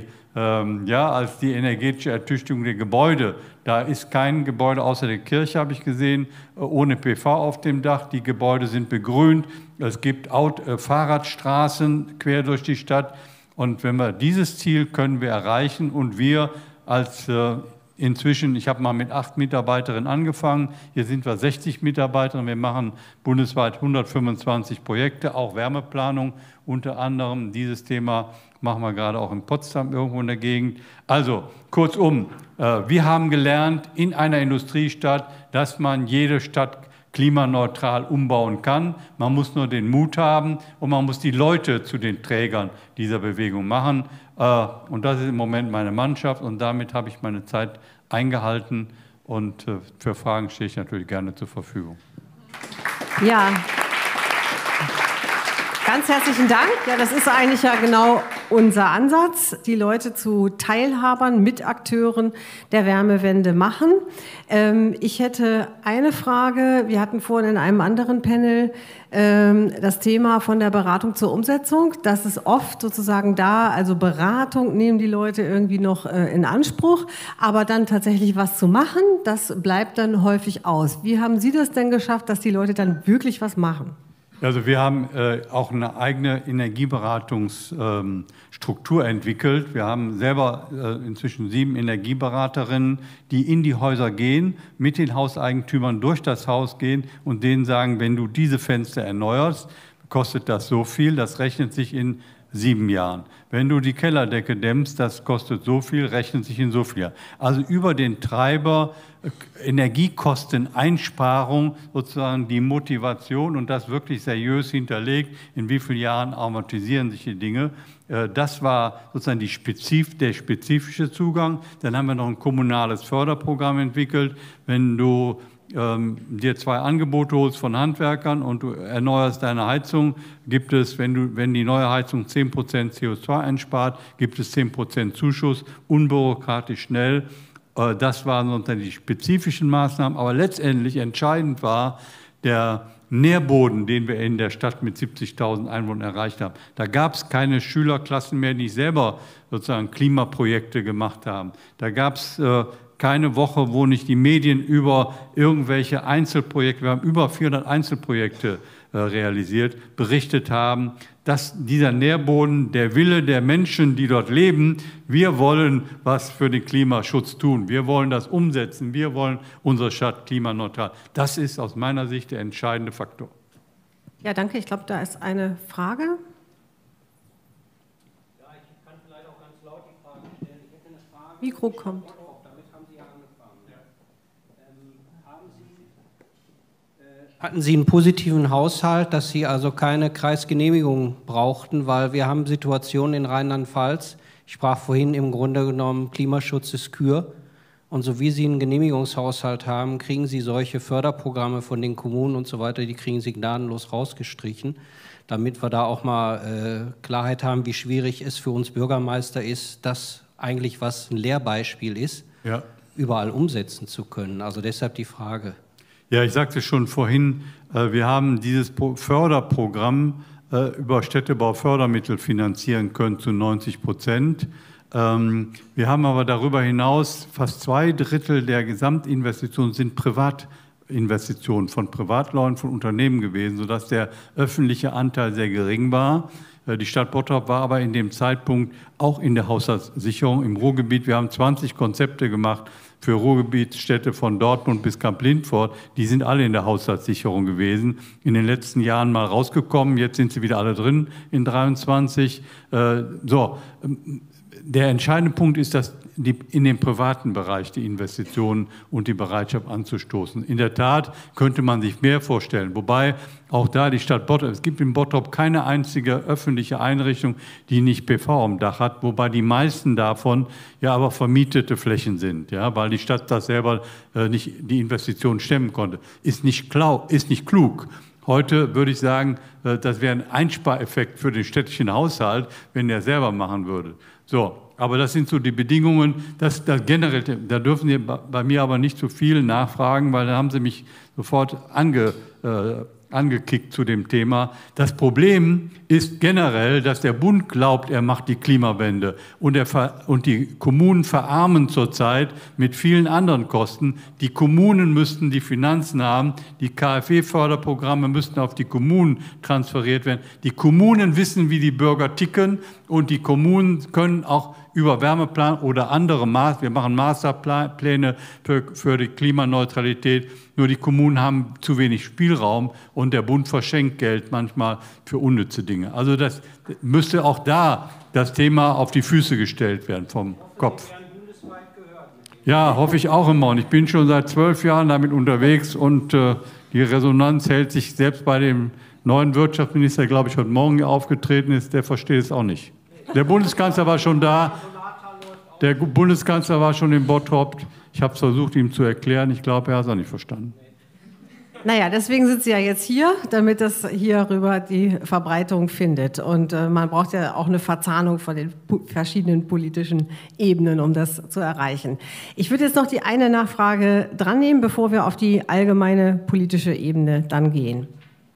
energetische Ertüchtigung der Gebäude. Da ist kein Gebäude außer der Kirche, habe ich gesehen, ohne PV auf dem Dach. Die Gebäude sind begrünt. Es gibt Fahrradstraßen quer durch die Stadt. Und wenn wir dieses Ziel können wir erreichen und wir als inzwischen, ich habe mal mit 8 Mitarbeiterinnen angefangen, hier sind wir 60 Mitarbeiter, wir machen bundesweit 125 Projekte, auch Wärmeplanung unter anderem. Dieses Thema machen wir gerade auch in Potsdam irgendwo in der Gegend. Also kurzum, wir haben gelernt in einer Industriestadt, dass man jede Stadt klimaneutral umbauen kann. Man muss nur den Mut haben und man muss die Leute zu den Trägern dieser Bewegung machen. Und das ist im Moment meine Mannschaft und damit habe ich meine Zeit eingehalten und für Fragen stehe ich natürlich gerne zur Verfügung. Ja, ganz herzlichen Dank. Ja, das ist eigentlich ja genau unser Ansatz, die Leute zu Teilhabern, Mitakteuren der Wärmewende machen. Ich hätte eine Frage. Wir hatten vorhin in einem anderen Panel das Thema von der Beratung zur Umsetzung. Das ist oft sozusagen da, also Beratung nehmen die Leute irgendwie noch in Anspruch, aber dann tatsächlich was zu machen, das bleibt dann häufig aus. Wie haben Sie das denn geschafft, dass die Leute dann wirklich was machen? Also wir haben auch eine eigene Energieberatungsstruktur entwickelt. Wir haben selber inzwischen 7 Energieberaterinnen, die in die Häuser gehen, mit den Hauseigentümern durch das Haus gehen und denen sagen, wenn du diese Fenster erneuerst, kostet das so viel, das rechnet sich in 7 Jahren. Wenn du die Kellerdecke dämmst, das kostet so viel, rechnet sich in so viel. Also über den Treiber Energiekosteneinsparung sozusagen die Motivation und das wirklich seriös hinterlegt, in wie vielen Jahren amortisieren sich die Dinge. Das war sozusagen der spezifische Zugang. Dann haben wir noch ein kommunales Förderprogramm entwickelt. Wenn du dir 2 Angebote holst von Handwerkern und du erneuerst deine Heizung, gibt es, wenn die neue Heizung 10% CO2 einspart, gibt es 10% Zuschuss, unbürokratisch schnell. Das waren sozusagen die spezifischen Maßnahmen, aber letztendlich entscheidend war der Nährboden, den wir in der Stadt mit 70.000 Einwohnern erreicht haben. Da gab es keine Schülerklassen mehr, die selber sozusagen Klimaprojekte gemacht haben. Da gab es keine Woche, wo nicht die Medien über irgendwelche Einzelprojekte, wir haben über 400 Einzelprojekte realisiert, berichtet haben, dass dieser Nährboden, der Wille der Menschen, die dort leben, wir wollen was für den Klimaschutz tun, wir wollen das umsetzen, wir wollen unsere Stadt klimaneutral. Das ist aus meiner Sicht der entscheidende Faktor. Ja, danke. Ich glaube, da ist eine Frage. Ja, ich kann vielleicht auch ganz laut die Frage stellen. Ich hätte eine Frage. Mikro kommt. Damit haben Sie ja angefangen. Hatten Sie einen positiven Haushalt, dass Sie also keine Kreisgenehmigung brauchten, weil wir haben Situationen in Rheinland-Pfalz, ich sprach vorhin im Grunde genommen, Klimaschutz ist Kür. Und so wie Sie einen Genehmigungshaushalt haben, kriegen Sie solche Förderprogramme von den Kommunen und so weiter, die kriegen Sie gnadenlos rausgestrichen, damit wir da auch mal Klarheit haben, wie schwierig es für uns Bürgermeister ist, das eigentlich, was ein Lehrbeispiel ist, ja, überall umsetzen zu können. Also deshalb die Frage. Ja, ich sagte schon vorhin, wir haben dieses Förderprogramm über Städtebaufördermittel finanzieren können zu 90%. Wir haben aber darüber hinaus fast 2/3 der Gesamtinvestitionen sind Privatinvestitionen von Privatleuten, von Unternehmen gewesen, sodass der öffentliche Anteil sehr gering war. Die Stadt Bottrop war aber in dem Zeitpunkt auch in der Haushaltssicherung im Ruhrgebiet. Wir haben 20 Konzepte gemacht für Ruhrgebietsstädte von Dortmund bis Kamp-Lintfort. Die sind alle in der Haushaltssicherung gewesen. In den letzten Jahren mal rausgekommen, jetzt sind sie wieder alle drin in 23. Der entscheidende Punkt ist, dass in den privaten Bereich die Investitionen und die Bereitschaft anzustoßen. In der Tat könnte man sich mehr vorstellen, wobei auch da die Stadt Bottrop, es gibt in Bottrop keine einzige öffentliche Einrichtung, die nicht PV am Dach hat, wobei die meisten davon ja aber vermietete Flächen sind, ja, weil die Stadt das selber nicht die Investitionen stemmen konnte. Ist nicht klug. Heute würde ich sagen, das wäre ein Einspareffekt für den städtischen Haushalt, wenn der selber machen würde. So, aber das sind so die Bedingungen, generell, da dürfen Sie bei mir aber nicht zu viel nachfragen, weil dann haben Sie mich sofort angekickt zu dem Thema. Das Problem ist generell, dass der Bund glaubt, er macht die Klimawende und die Kommunen verarmen zurzeit mit vielen anderen Kosten. Die Kommunen müssten die Finanzen haben, die KfW-Förderprogramme müssten auf die Kommunen transferiert werden. Die Kommunen wissen, wie die Bürger ticken und die Kommunen können auch über Wärmeplan oder andere wir machen Masterpläne für die Klimaneutralität. Nur die Kommunen haben zu wenig Spielraum und der Bund verschenkt Geld manchmal für unnütze Dinge. Also das müsste auch da das Thema auf die Füße gestellt werden vom Kopf. Ja, hoffe ich auch immer. Und ich bin schon seit 12 Jahren damit unterwegs und die Resonanz hält sich selbst bei dem neuen Wirtschaftsminister, der, glaube ich, heute Morgen aufgetreten ist, der versteht es auch nicht. Der Bundeskanzler war schon da, der Bundeskanzler war schon in Bottrop. Ich habe es versucht, ihm zu erklären. Ich glaube, er hat es auch nicht verstanden. Naja, deswegen sind Sie ja jetzt hier, damit das hier rüber die Verbreitung findet. Und man braucht ja auch eine Verzahnung von den verschiedenen politischen Ebenen, um das zu erreichen. Ich würde jetzt noch die eine Nachfrage dran nehmen, bevor wir auf die allgemeine politische Ebene dann gehen.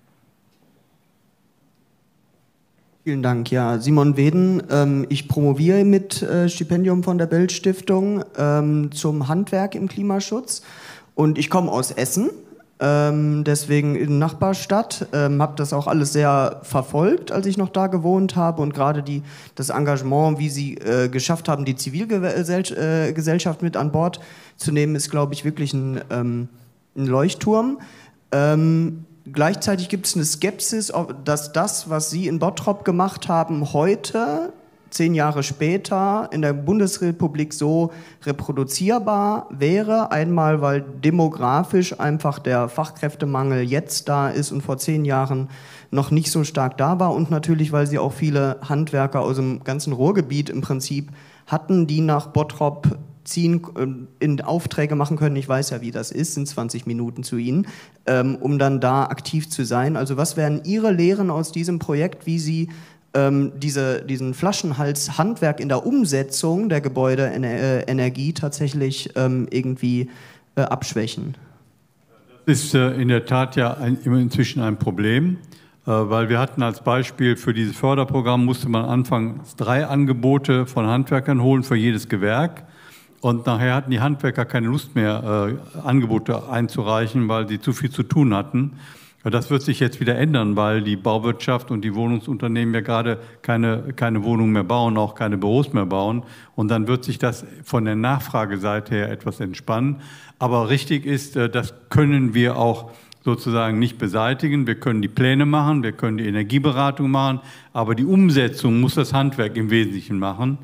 Vielen Dank. Ja, Simon Weden. Ich promoviere mit Stipendium von der Belt-Stiftung zum Handwerk im Klimaschutz. Und ich komme aus Essen, deswegen in Nachbarstadt. Habe das auch alles sehr verfolgt, als ich noch da gewohnt habe. Und gerade das Engagement, wie Sie geschafft haben, die Zivilgesellschaft mit an Bord zu nehmen, ist, glaube ich, wirklich ein Leuchtturm. Gleichzeitig gibt es eine Skepsis, dass das, was Sie in Bottrop gemacht haben, heute, 10 Jahre später, in der Bundesrepublik so reproduzierbar wäre. Einmal, weil demografisch einfach der Fachkräftemangel jetzt da ist und vor 10 Jahren noch nicht so stark da war. Und natürlich, weil Sie auch viele Handwerker aus dem ganzen Ruhrgebiet im Prinzip hatten, die nach Bottrop ziehen, in Aufträge machen können. Ich weiß ja, wie das ist, sind 20 Minuten zu Ihnen, um dann da aktiv zu sein. Also was wären Ihre Lehren aus diesem Projekt, wie Sie diesen Flaschenhals-Handwerk in der Umsetzung der Gebäudeenergie tatsächlich irgendwie abschwächen? Das ist in der Tat ja inzwischen ein Problem, weil wir hatten als Beispiel für dieses Förderprogramm, musste man anfangs 3 Angebote von Handwerkern holen für jedes Gewerk. Und nachher hatten die Handwerker keine Lust mehr, Angebote einzureichen, weil sie zu viel zu tun hatten. Das wird sich jetzt wieder ändern, weil die Bauwirtschaft und die Wohnungsunternehmen ja gerade keine Wohnungen mehr bauen, auch keine Büros mehr bauen. Und dann wird sich das von der Nachfrageseite her etwas entspannen. Aber richtig ist, das können wir auch sozusagen nicht beseitigen. Wir können die Pläne machen, wir können die Energieberatung machen, aber die Umsetzung muss das Handwerk im Wesentlichen machen.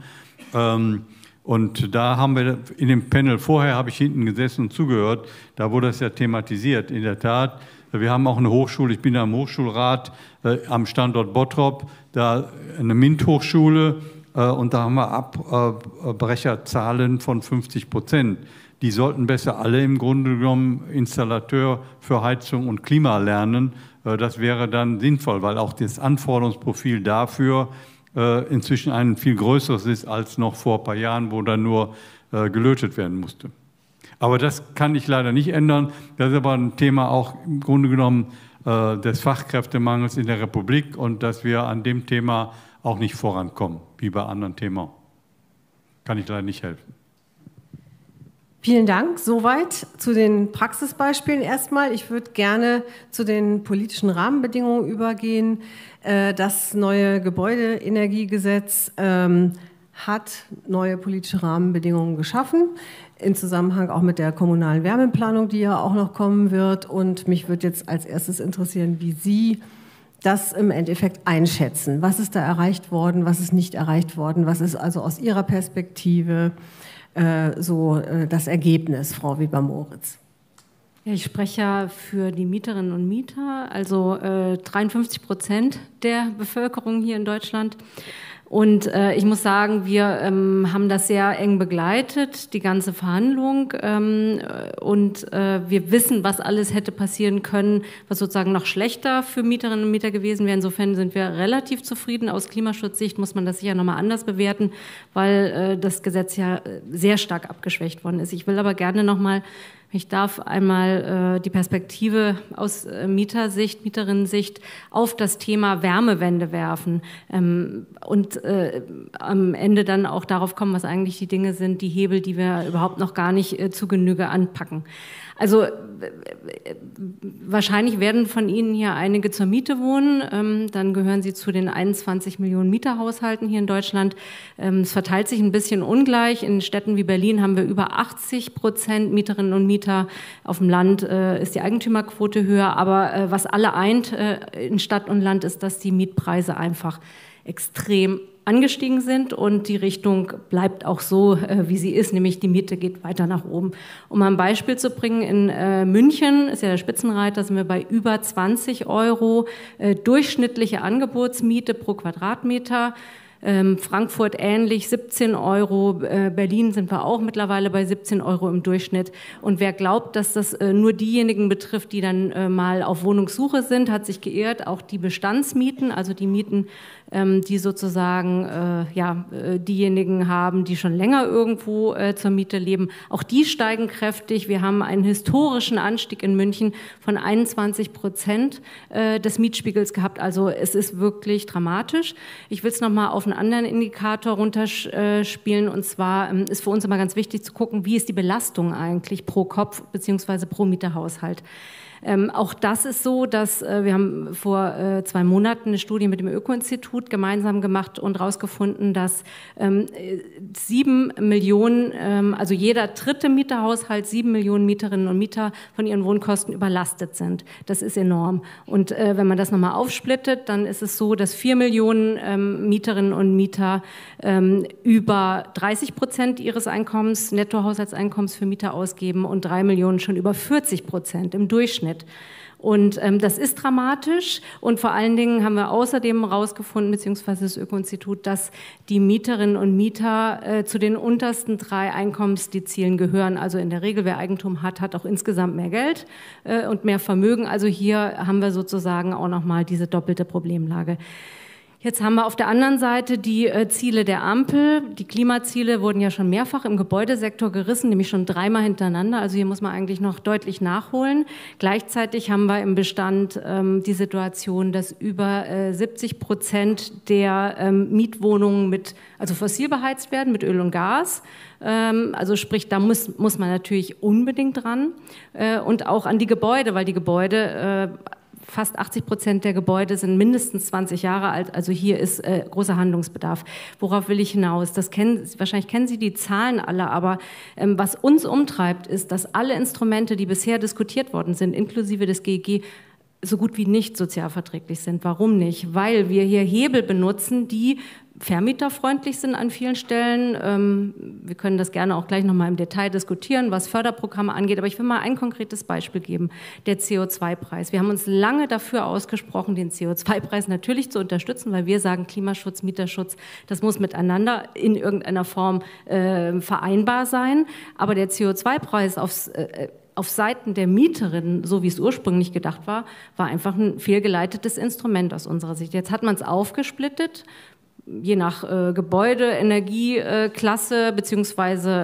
Und da haben wir in dem Panel vorher, habe ich hinten gesessen und zugehört, da wurde das ja thematisiert. In der Tat, wir haben auch eine Hochschule, ich bin da im Hochschulrat am Standort Bottrop, da eine MINT-Hochschule und da haben wir Abbrecherzahlen von 50%. Die sollten besser alle im Grunde genommen Installateur für Heizung und Klima lernen. Das wäre dann sinnvoll, weil auch das Anforderungsprofil dafür inzwischen ein viel größeres ist als noch vor ein paar Jahren, wo dann nur gelötet werden musste. Aber das kann ich leider nicht ändern. Das ist aber ein Thema auch im Grunde genommen des Fachkräftemangels in der Republik und dass wir an dem Thema auch nicht vorankommen, wie bei anderen Themen. Kann ich leider nicht helfen. Vielen Dank. Soweit zu den Praxisbeispielen erstmal. Ich würde gerne zu den politischen Rahmenbedingungen übergehen. Das neue Gebäudeenergiegesetz hat neue politische Rahmenbedingungen geschaffen, in Zusammenhang auch mit der kommunalen Wärmeplanung, die ja auch noch kommen wird. Und mich würde jetzt als erstes interessieren, wie Sie das im Endeffekt einschätzen. Was ist da erreicht worden, was ist nicht erreicht worden? Was ist also aus Ihrer Perspektive das Ergebnis, Frau Weber-Moritz? Ja, ich spreche ja für die Mieterinnen und Mieter, also 53% der Bevölkerung hier in Deutschland. Und ich muss sagen, wir haben das sehr eng begleitet, die ganze Verhandlung. Und wir wissen, was alles hätte passieren können, was sozusagen noch schlechter für Mieterinnen und Mieter gewesen wäre. Insofern sind wir relativ zufrieden. Aus Klimaschutzsicht muss man das sicher nochmal anders bewerten, weil das Gesetz ja sehr stark abgeschwächt worden ist. Ich will aber gerne nochmal, ich darf einmal die Perspektive aus Mietersicht, Mieterinnensicht auf das Thema Wärmewende werfen und am Ende dann auch darauf kommen, was eigentlich die Dinge sind, die Hebel, die wir überhaupt noch gar nicht zu Genüge anpacken. Also wahrscheinlich werden von Ihnen hier einige zur Miete wohnen, dann gehören Sie zu den 21 Millionen Mieterhaushalten hier in Deutschland. Es verteilt sich ein bisschen ungleich. In Städten wie Berlin haben wir über 80% Mieterinnen und Mieter. Auf dem Land ist die Eigentümerquote höher, aber was alle eint in Stadt und Land ist, dass die Mietpreise einfach extrem angestiegen sind und die Richtung bleibt auch so, wie sie ist, nämlich die Miete geht weiter nach oben. Um mal ein Beispiel zu bringen, in München ist ja der Spitzenreiter, sind wir bei über 20 € durchschnittliche Angebotsmiete pro Quadratmeter. Frankfurt ähnlich, 17 €, Berlin sind wir auch mittlerweile bei 17 € im Durchschnitt. Und wer glaubt, dass das nur diejenigen betrifft, die dann mal auf Wohnungssuche sind, hat sich geirrt. Auch die Bestandsmieten, also die Mieten, die sozusagen diejenigen haben, die schon länger irgendwo zur Miete leben, auch die steigen kräftig. Wir haben einen historischen Anstieg in München von 21% des Mietspiegels gehabt. Also es ist wirklich dramatisch. Ich will es nochmal auf einen anderen Indikator runterspielen, und zwar ist für uns immer ganz wichtig zu gucken, wie ist die Belastung eigentlich pro Kopf bzw. pro Mieterhaushalt. Auch das ist so, dass wir haben vor 2 Monaten eine Studie mit dem Öko-Institut gemeinsam gemacht und herausgefunden, dass 7 Millionen, also jeder dritte Mieterhaushalt, 7 Millionen Mieterinnen und Mieter von ihren Wohnkosten überlastet sind. Das ist enorm. Und wenn man das nochmal aufsplittet, dann ist es so, dass 4 Millionen Mieterinnen und Mieter über 30% ihres Einkommens, Nettohaushaltseinkommens für Mieter ausgeben und 3 Millionen schon über 40% im Durchschnitt. Durchschnitt. Und das ist dramatisch und vor allen Dingen haben wir außerdem herausgefunden, beziehungsweise das Öko-Institut, dass die Mieterinnen und Mieter zu den untersten 3 Einkommensdezilen gehören. Also in der Regel, wer Eigentum hat, hat auch insgesamt mehr Geld und mehr Vermögen. Also hier haben wir sozusagen auch nochmal diese doppelte Problemlage. Jetzt haben wir auf der anderen Seite die Ziele der Ampel. Die Klimaziele wurden ja schon mehrfach im Gebäudesektor gerissen, nämlich schon 3-mal hintereinander. Also hier muss man eigentlich noch deutlich nachholen. Gleichzeitig haben wir im Bestand die Situation, dass über 70% der Mietwohnungen also fossil beheizt werden mit Öl und Gas. Also sprich, da muss man natürlich unbedingt dran. Und auch an die Gebäude, weil die Gebäude fast 80% der Gebäude sind mindestens 20 Jahre alt, also hier ist großer Handlungsbedarf. Worauf will ich hinaus? Wahrscheinlich kennen Sie die Zahlen alle, aber was uns umtreibt, ist, dass alle Instrumente, die bisher diskutiert worden sind, inklusive des GEG, so gut wie nicht sozialverträglich sind. Warum nicht? Weil wir hier Hebel benutzen, die vermieterfreundlich sind an vielen Stellen. Wir können das gerne auch gleich nochmal im Detail diskutieren, was Förderprogramme angeht. Aber ich will mal ein konkretes Beispiel geben, der CO2-Preis. Wir haben uns lange dafür ausgesprochen, den CO2-Preis natürlich zu unterstützen, weil wir sagen, Klimaschutz, Mieterschutz, das muss miteinander in irgendeiner Form vereinbar sein. Aber der CO2-Preis auf Seiten der Mieterinnen, so wie es ursprünglich gedacht war, war einfach ein fehlgeleitetes Instrument aus unserer Sicht. Jetzt hat man es aufgesplittet, je nach Gebäude, Energieklasse beziehungsweise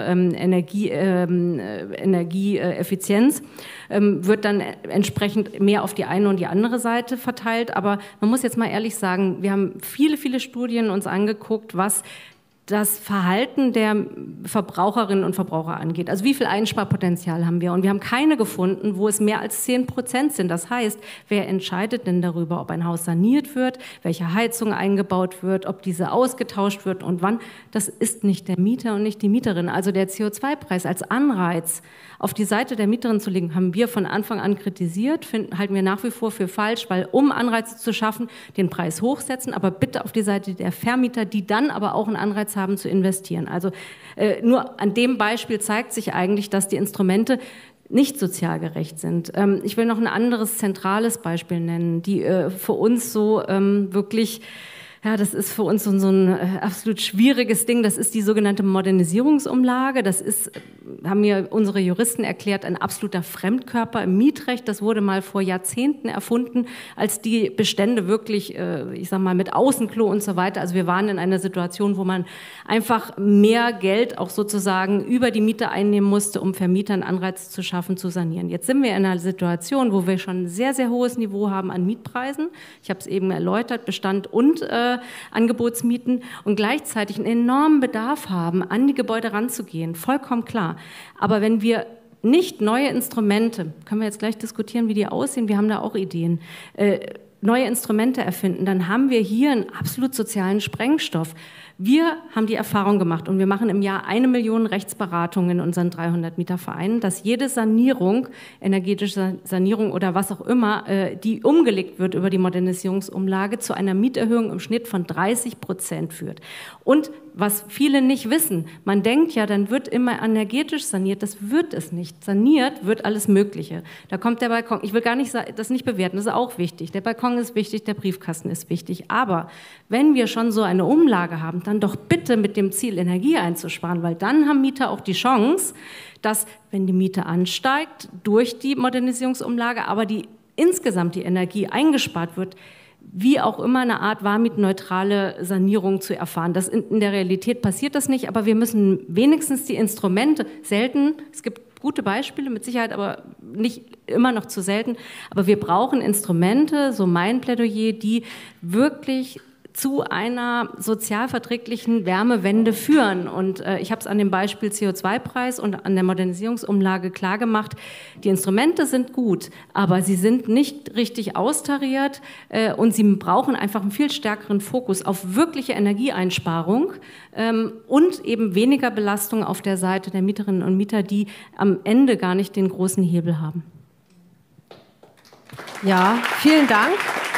Energieeffizienz wird dann entsprechend mehr auf die eine und die andere Seite verteilt. Aber man muss jetzt mal ehrlich sagen, wir haben viele, viele Studien uns angeguckt, was das Verhalten der Verbraucherinnen und Verbraucher angeht. Also wie viel Einsparpotenzial haben wir? Und wir haben keine gefunden, wo es mehr als 10% sind. Das heißt, wer entscheidet denn darüber, ob ein Haus saniert wird, welche Heizung eingebaut wird, ob diese ausgetauscht wird und wann? Das ist nicht der Mieter und nicht die Mieterin. Also der CO2-Preis als Anreiz auf die Seite der Mieterin zu legen, haben wir von Anfang an kritisiert, halten wir nach wie vor für falsch, weil um Anreize zu schaffen, den Preis hochsetzen, aber bitte auf die Seite der Vermieter, die dann aber auch einen Anreiz haben zu investieren. Also nur an dem Beispiel zeigt sich eigentlich, dass die Instrumente nicht sozial gerecht sind. Ich will noch ein anderes zentrales Beispiel nennen, die für uns so wirklich... Ja, das ist für uns so ein absolut schwieriges Ding. Das ist die sogenannte Modernisierungsumlage. Das ist, haben mir unsere Juristen erklärt, ein absoluter Fremdkörper im Mietrecht. Das wurde mal vor Jahrzehnten erfunden, als die Bestände wirklich, ich sag mal, mit Außenklo und so weiter. Also wir waren in einer Situation, wo man einfach mehr Geld auch sozusagen über die Miete einnehmen musste, um Vermietern Anreize zu schaffen, zu sanieren. Jetzt sind wir in einer Situation, wo wir schon ein sehr, sehr hohes Niveau haben an Mietpreisen. Ich habe es eben erläutert, Bestand und Angebotsmieten und gleichzeitig einen enormen Bedarf haben, an die Gebäude ranzugehen, vollkommen klar. Aber wenn wir nicht neue Instrumente, können wir jetzt gleich diskutieren, wie die aussehen, wir haben da auch Ideen, neue Instrumente erfinden, dann haben wir hier einen absolut sozialen Sprengstoff. Wir haben die Erfahrung gemacht und wir machen im Jahr 1 Million Rechtsberatungen in unseren 300 Mietervereinen, dass jede Sanierung, energetische Sanierung oder was auch immer, die umgelegt wird über die Modernisierungsumlage, zu einer Mieterhöhung im Schnitt von 30% führt. Und was viele nicht wissen, man denkt ja, dann wird immer energetisch saniert, das wird es nicht. Saniert wird alles Mögliche. Da kommt der Balkon, ich will gar nicht das nicht bewerten, das ist auch wichtig. Der Balkon ist wichtig, der Briefkasten ist wichtig. Aber wenn wir schon so eine Umlage haben, dann doch bitte mit dem Ziel, Energie einzusparen, weil dann haben Mieter auch die Chance, dass, wenn die Miete ansteigt, durch die Modernisierungsumlage, aber insgesamt die Energie eingespart wird, wie auch immer eine Art warmmietneutrale Sanierung zu erfahren. In der Realität passiert das nicht, aber wir müssen wenigstens die Instrumente, selten, es gibt gute Beispiele mit Sicherheit, aber nicht immer noch zu selten, aber wir brauchen Instrumente, so mein Plädoyer, die wirklich zu einer sozialverträglichen Wärmewende führen. Und ich habe es an dem Beispiel CO2-Preis und an der Modernisierungsumlage klargemacht, die Instrumente sind gut, aber sie sind nicht richtig austariert und sie brauchen einfach einen viel stärkeren Fokus auf wirkliche Energieeinsparung und eben weniger Belastung auf der Seite der Mieterinnen und Mieter, die am Ende gar nicht den großen Hebel haben. Ja, vielen Dank.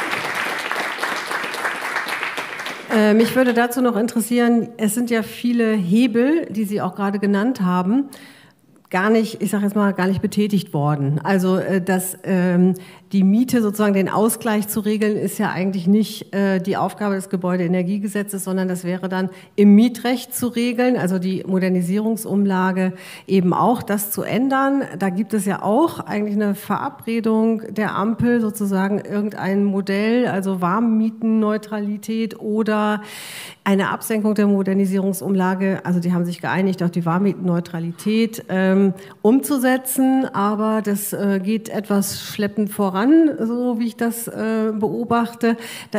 Mich würde dazu noch interessieren, es sind ja viele Hebel, die Sie auch gerade genannt haben. gar nicht, ich sage jetzt mal, gar nicht betätigt worden. Also dass die Miete sozusagen den Ausgleich zu regeln, ist ja eigentlich nicht die Aufgabe des Gebäudeenergiegesetzes, sondern das wäre dann im Mietrecht zu regeln, also die Modernisierungsumlage eben auch, das zu ändern. Da gibt es ja auch eigentlich eine Verabredung der Ampel, sozusagen irgendein Modell, also Warmmietenneutralität oder eine Absenkung der Modernisierungsumlage, also die haben sich geeinigt, auf die Warmmietenneutralität umzusetzen, aber das geht etwas schleppend voran, so wie ich das beobachte.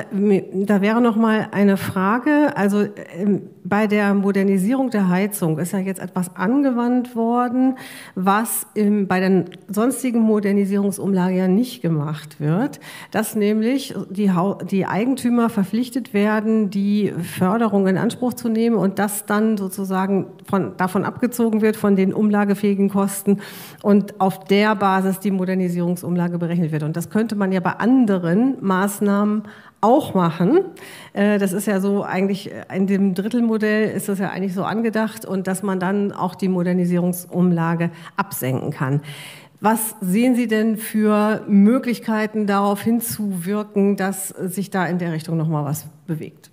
Da wäre noch mal eine Frage, also bei der Modernisierung der Heizung ist ja jetzt etwas angewandt worden, was bei der sonstigen Modernisierungsumlage ja nicht gemacht wird, dass nämlich die Eigentümer verpflichtet werden, die Förderung in Anspruch zu nehmen und das dann sozusagen davon abgezogen wird, von den umlagefähigen Kosten und auf der Basis die Modernisierungsumlage berechnet wird. Und das könnte man ja bei anderen Maßnahmen auch machen. Das ist ja so eigentlich, in dem Drittelmodell ist das ja eigentlich so angedacht und dass man dann auch die Modernisierungsumlage absenken kann. Was sehen Sie denn für Möglichkeiten, darauf hinzuwirken, dass sich da in der Richtung nochmal was bewegt?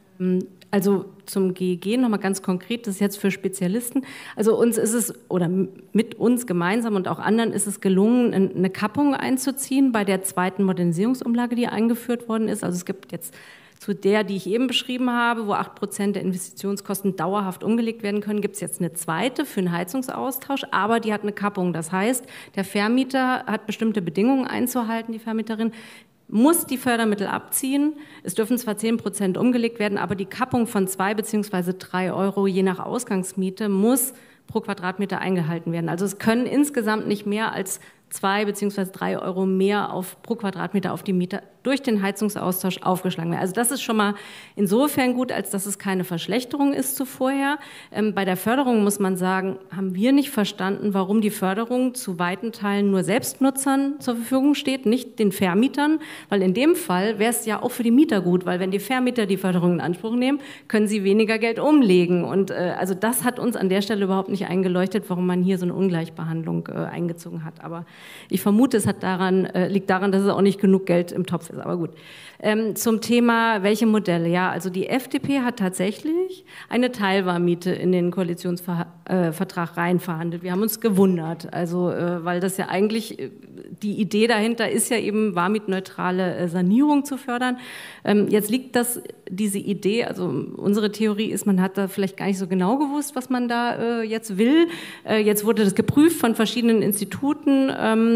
Also zum GEG nochmal ganz konkret, das ist jetzt für Spezialisten. Also uns ist es, oder mit uns gemeinsam und auch anderen ist es gelungen, eine Kappung einzuziehen bei der zweiten Modernisierungsumlage, die eingeführt worden ist. Also es gibt jetzt zu der, die ich eben beschrieben habe, wo 8% der Investitionskosten dauerhaft umgelegt werden können, gibt es jetzt eine zweite für einen Heizungsaustausch, aber die hat eine Kappung. Das heißt, der Vermieter hat bestimmte Bedingungen einzuhalten, die Vermieterin muss die Fördermittel abziehen. Es dürfen zwar 10% umgelegt werden, aber die Kappung von 2 bzw. 3 Euro je nach Ausgangsmiete muss pro Quadratmeter eingehalten werden. Also es können insgesamt nicht mehr als 2 bzw. 3 Euro mehr pro Quadratmeter auf die Miete durch den Heizungsaustausch aufgeschlagen werden. Also das ist schon mal insofern gut, als dass es keine Verschlechterung ist zu vorher. Bei der Förderung muss man sagen, haben wir nicht verstanden, warum die Förderung zu weiten Teilen nur Selbstnutzern zur Verfügung steht, nicht den Vermietern, weil in dem Fall wäre es ja auch für die Mieter gut, weil wenn die Vermieter die Förderung in Anspruch nehmen, können sie weniger Geld umlegen. Und also das hat uns an der Stelle überhaupt nicht eingeleuchtet, warum man hier so eine Ungleichbehandlung eingezogen hat. Aber ich vermute, es liegt daran, dass es auch nicht genug Geld im Topf ist. Aber gut. Zum Thema, welche Modelle? Ja, also die FDP hat tatsächlich eine Teilwarmmiete in den Koalitionsvertrag rein verhandelt. Wir haben uns gewundert, also weil das ja eigentlich die Idee dahinter ist ja eben warmmietneutrale Sanierung zu fördern. Jetzt liegt diese Idee, also unsere Theorie ist, man hat da vielleicht gar nicht so genau gewusst, was man da jetzt will. Jetzt wurde das geprüft von verschiedenen Instituten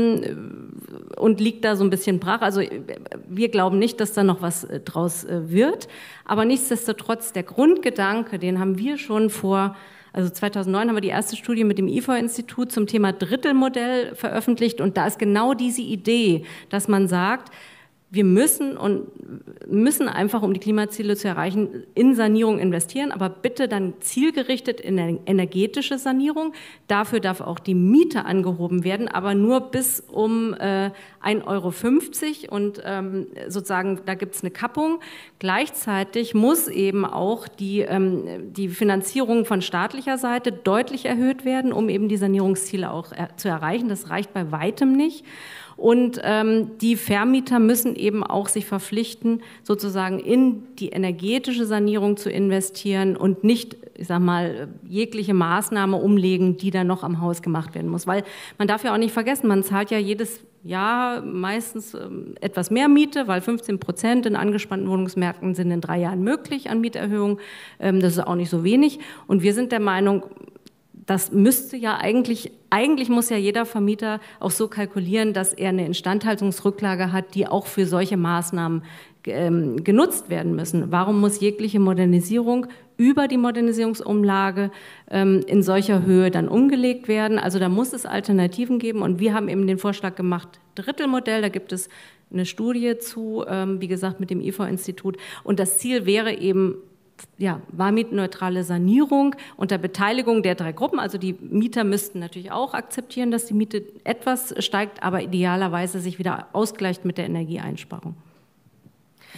und liegt da so ein bisschen brach. Also wir glauben nicht, dass da noch was draus wird. Aber nichtsdestotrotz, der Grundgedanke, den haben wir schon also 2009 haben wir die erste Studie mit dem IFO-Institut zum Thema Drittelmodell veröffentlicht. Und da ist genau diese Idee, dass man sagt, wir müssen einfach, um die Klimaziele zu erreichen, in Sanierung investieren, aber bitte dann zielgerichtet in energetische Sanierung. Dafür darf auch die Miete angehoben werden, aber nur bis um 1,50 Euro und sozusagen, da gibt es eine Kappung. Gleichzeitig muss eben auch die Finanzierung von staatlicher Seite deutlich erhöht werden, um eben die Sanierungsziele auch zu erreichen. Das reicht bei weitem nicht. Und die Vermieter müssen eben auch sich verpflichten, sozusagen in die energetische Sanierung zu investieren und nicht, ich sag mal, jegliche Maßnahme umlegen, die dann noch am Haus gemacht werden muss. Weil man darf ja auch nicht vergessen, man zahlt ja jedes Jahr meistens etwas mehr Miete, weil 15% in angespannten Wohnungsmärkten sind in 3 Jahren möglich an Mieterhöhung. Das ist auch nicht so wenig. Und wir sind der Meinung, das müsste ja eigentlich muss ja jeder Vermieter auch so kalkulieren, dass er eine Instandhaltungsrücklage hat, die auch für solche Maßnahmen genutzt werden müssen. Warum muss jegliche Modernisierung über die Modernisierungsumlage in solcher Höhe dann umgelegt werden? Also da muss es Alternativen geben und wir haben eben den Vorschlag gemacht, Drittelmodell, da gibt es eine Studie zu, wie gesagt, mit dem IFO-Institut und das Ziel wäre eben, ja, warmmietenneutrale Sanierung unter Beteiligung der 3 Gruppen. Also die Mieter müssten natürlich auch akzeptieren, dass die Miete etwas steigt, aber idealerweise sich wieder ausgleicht mit der Energieeinsparung.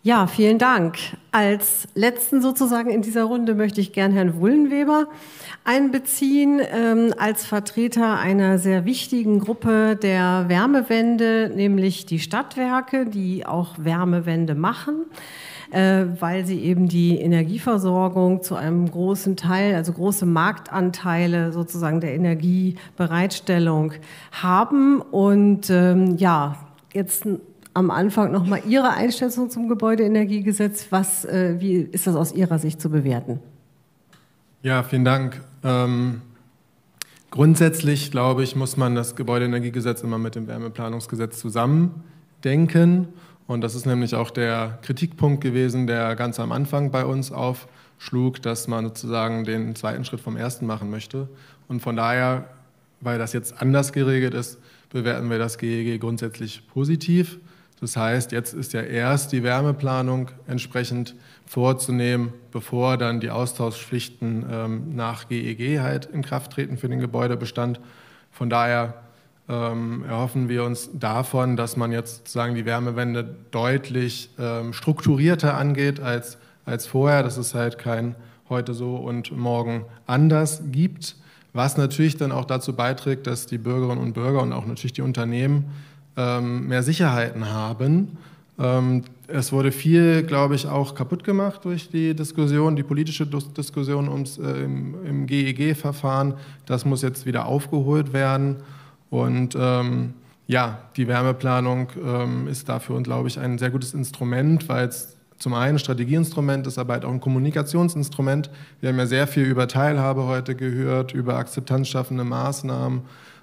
Ja, vielen Dank. Als letzten sozusagen in dieser Runde möchte ich gern Herrn Wullenweber einbeziehen, als Vertreter einer sehr wichtigen Gruppe der Wärmewende, nämlich die Stadtwerke, die auch Wärmewende machen, weil sie eben die Energieversorgung zu einem großen Teil, also große Marktanteile sozusagen der Energiebereitstellung haben. Und ja, jetzt am Anfang nochmal Ihre Einschätzung zum Gebäudeenergiegesetz. Wie ist das aus Ihrer Sicht zu bewerten? Ja, vielen Dank. Grundsätzlich, glaube ich, muss man das Gebäudeenergiegesetz immer mit dem Wärmeplanungsgesetz zusammendenken. Und das ist nämlich auch der Kritikpunkt gewesen, der ganz am Anfang bei uns aufschlug, dass man sozusagen den zweiten Schritt vom ersten machen möchte. Und von daher, weil das jetzt anders geregelt ist, bewerten wir das GEG grundsätzlich positiv. Das heißt, jetzt ist ja erst die Wärmeplanung entsprechend vorzunehmen, bevor dann die Austauschpflichten nach GEG halt in Kraft treten für den Gebäudebestand. Von daher erhoffen wir uns davon, dass man jetzt sozusagen die Wärmewende deutlich strukturierter angeht als vorher, dass es halt kein heute so und morgen anders gibt, was natürlich dann auch dazu beiträgt, dass die Bürgerinnen und Bürger und auch natürlich die Unternehmen mehr Sicherheiten haben. Es wurde viel, glaube ich, auch kaputt gemacht durch die Diskussion, die politische Diskussion im GEG-Verfahren. Das muss jetzt wieder aufgeholt werden. Und ja, die Wärmeplanung ist dafür, glaube ich, ein sehr gutes Instrument, weil es zum einen ein Strategieinstrument ist, aber halt auch ein Kommunikationsinstrument. Wir haben ja sehr viel über Teilhabe heute gehört, über akzeptanzschaffende Maßnahmen.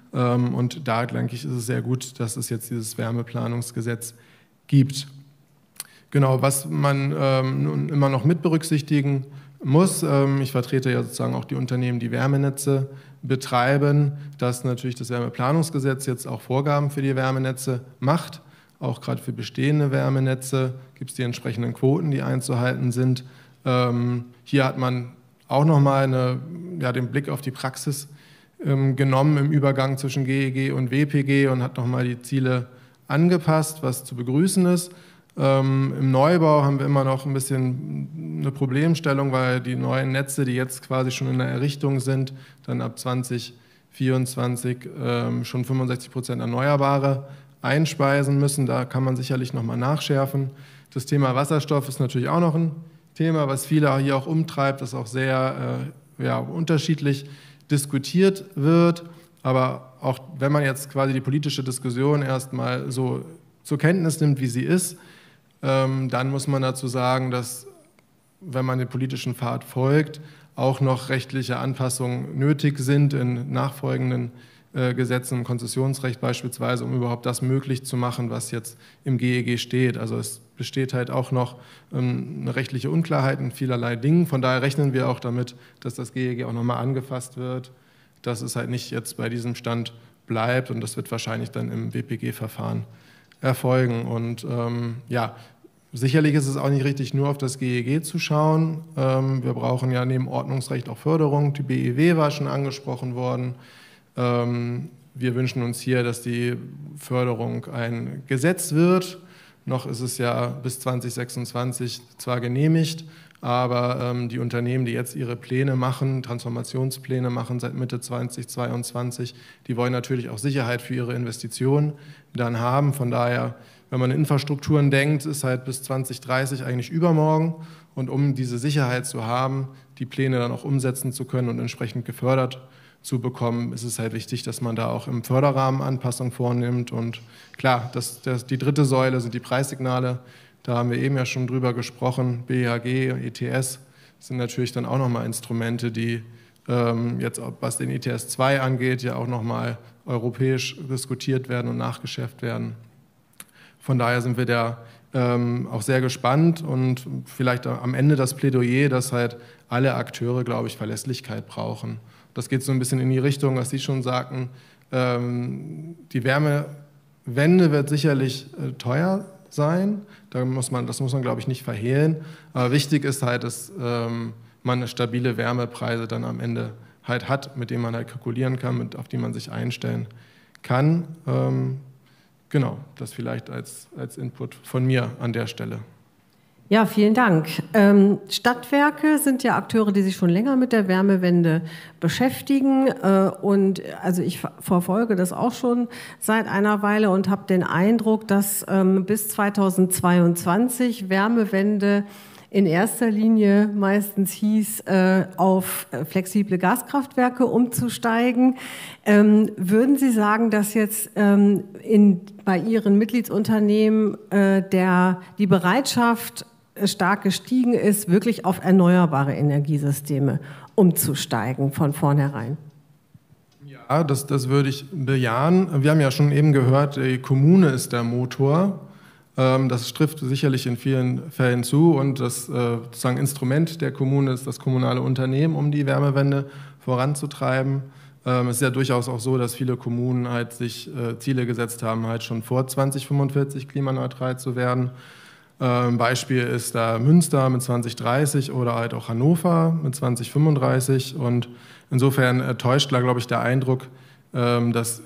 Und da, denke ich, ist es sehr gut, dass es jetzt dieses Wärmeplanungsgesetz gibt. Genau, was man nun immer noch mit berücksichtigen muss, ich vertrete ja sozusagen auch die Unternehmen, die Wärmenetze betreiben, dass natürlich das Wärmeplanungsgesetz jetzt auch Vorgaben für die Wärmenetze macht. Auch gerade für bestehende Wärmenetze gibt es die entsprechenden Quoten, die einzuhalten sind. Hier hat man auch nochmal den Blick auf die Praxis genommen im Übergang zwischen GEG und WPG und hat nochmal die Ziele angepasst, was zu begrüßen ist. Im Neubau haben wir immer noch ein bisschen eine Problemstellung, weil die neuen Netze, die jetzt quasi schon in der Errichtung sind, dann ab 2024 schon 65% Erneuerbare einspeisen müssen. Da kann man sicherlich nochmal nachschärfen. Das Thema Wasserstoff ist natürlich auch noch ein Thema, was viele hier auch umtreibt, das auch sehr unterschiedlich diskutiert wird. Aber auch wenn man jetzt quasi die politische Diskussion erstmal so zur Kenntnis nimmt, wie sie ist, dann muss man dazu sagen, dass, wenn man den politischen Pfad folgt, auch noch rechtliche Anpassungen nötig sind in nachfolgenden Gesetzen, im Konzessionsrecht beispielsweise, um überhaupt das möglich zu machen, was jetzt im GEG steht. Also es besteht halt auch noch eine rechtliche Unklarheit in vielerlei Dingen. Von daher rechnen wir auch damit, dass das GEG auch nochmal angefasst wird, dass es halt nicht jetzt bei diesem Stand bleibt, und das wird wahrscheinlich dann im WPG-Verfahren erfolgen. Und sicherlich ist es auch nicht richtig, nur auf das GEG zu schauen. Wir brauchen ja neben Ordnungsrecht auch Förderung. Die BEW war schon angesprochen worden. Wir wünschen uns hier, dass die Förderung ein Gesetz wird. Noch ist es ja bis 2026 zwar genehmigt, aber die Unternehmen, die jetzt ihre Pläne machen, Transformationspläne machen seit Mitte 2022, die wollen natürlich auch Sicherheit für ihre Investitionen dann haben. Von daher, wenn man in Infrastrukturen denkt, ist halt bis 2030 eigentlich übermorgen. Und um diese Sicherheit zu haben, die Pläne dann auch umsetzen zu können und entsprechend gefördert zu bekommen, ist es halt wichtig, dass man da auch im Förderrahmen Anpassungen vornimmt. Und klar, die dritte Säule sind die Preissignale. Da haben wir eben ja schon drüber gesprochen. BHG, ETS sind natürlich dann auch nochmal Instrumente, die jetzt, was den ETS 2 angeht, ja auch nochmal europäisch diskutiert werden und nachgeschärft werden. Von daher sind wir da auch sehr gespannt und vielleicht am Ende das Plädoyer, dass halt alle Akteure, glaube ich, Verlässlichkeit brauchen. Das geht so ein bisschen in die Richtung, was Sie schon sagten. Die Wärmewende wird sicherlich teuer sein. Das muss man, glaube ich, nicht verhehlen. Aber wichtig ist halt, dass man stabile Wärmepreise dann am Ende halt hat, mit denen man halt kalkulieren kann, auf die man sich einstellen kann. Genau, das vielleicht als Input von mir an der Stelle. Ja, vielen Dank. Stadtwerke sind ja Akteure, die sich schon länger mit der Wärmewende beschäftigen. Und also ich verfolge das auch schon seit einer Weile und habe den Eindruck, dass bis 2022 Wärmewende in erster Linie meistens hieß, auf flexible Gaskraftwerke umzusteigen. Würden Sie sagen, dass jetzt bei Ihren Mitgliedsunternehmen die Bereitschaft stark gestiegen ist, wirklich auf erneuerbare Energiesysteme umzusteigen von vornherein? Ja, das würde ich bejahen. Wir haben ja schon eben gehört, die Kommune ist der Motor. Das trifft sicherlich in vielen Fällen zu und das sozusagen Instrument der Kommune ist das kommunale Unternehmen, um die Wärmewende voranzutreiben. Es ist ja durchaus auch so, dass viele Kommunen halt sich Ziele gesetzt haben, halt schon vor 2045 klimaneutral zu werden. Beispiel ist da Münster mit 2030 oder halt auch Hannover mit 2035 und insofern täuscht da, glaube ich, der Eindruck, dass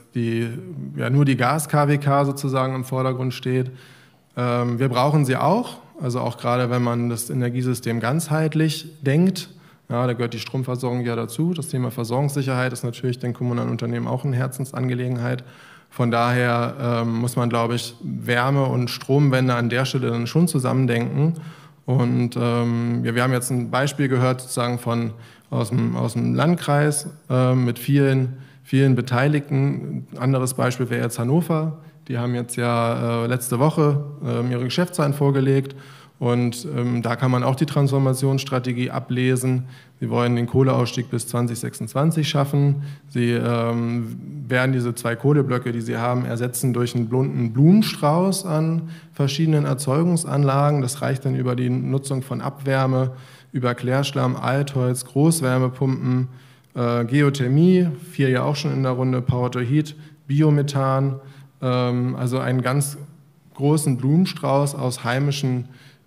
nur die Gas-KWK sozusagen im Vordergrund steht. Wir brauchen sie auch, also auch gerade wenn man das Energiesystem ganzheitlich denkt. Ja, da gehört die Stromversorgung ja dazu. Das Thema Versorgungssicherheit ist natürlich den kommunalen Unternehmen auch eine Herzensangelegenheit. Von daher muss man, glaube ich, Wärme- und Stromwende an der Stelle dann schon zusammendenken. Und wir haben jetzt ein Beispiel gehört sozusagen aus dem Landkreis mit vielen Beteiligten. Ein anderes Beispiel wäre jetzt Hannover. Die haben jetzt ja letzte Woche ihre Geschäftszahlen vorgelegt und da kann man auch die Transformationsstrategie ablesen. Sie wollen den Kohleausstieg bis 2026 schaffen. Sie werden diese 2 Kohleblöcke, die sie haben, ersetzen durch einen bunten Blumenstrauß an verschiedenen Erzeugungsanlagen. Das reicht dann über die Nutzung von Abwärme, über Klärschlamm, Altholz, Großwärmepumpen, Geothermie, 4 ja auch schon in der Runde, Power to Heat, Biomethan. Also einen ganz großen Blumenstrauß aus heimischen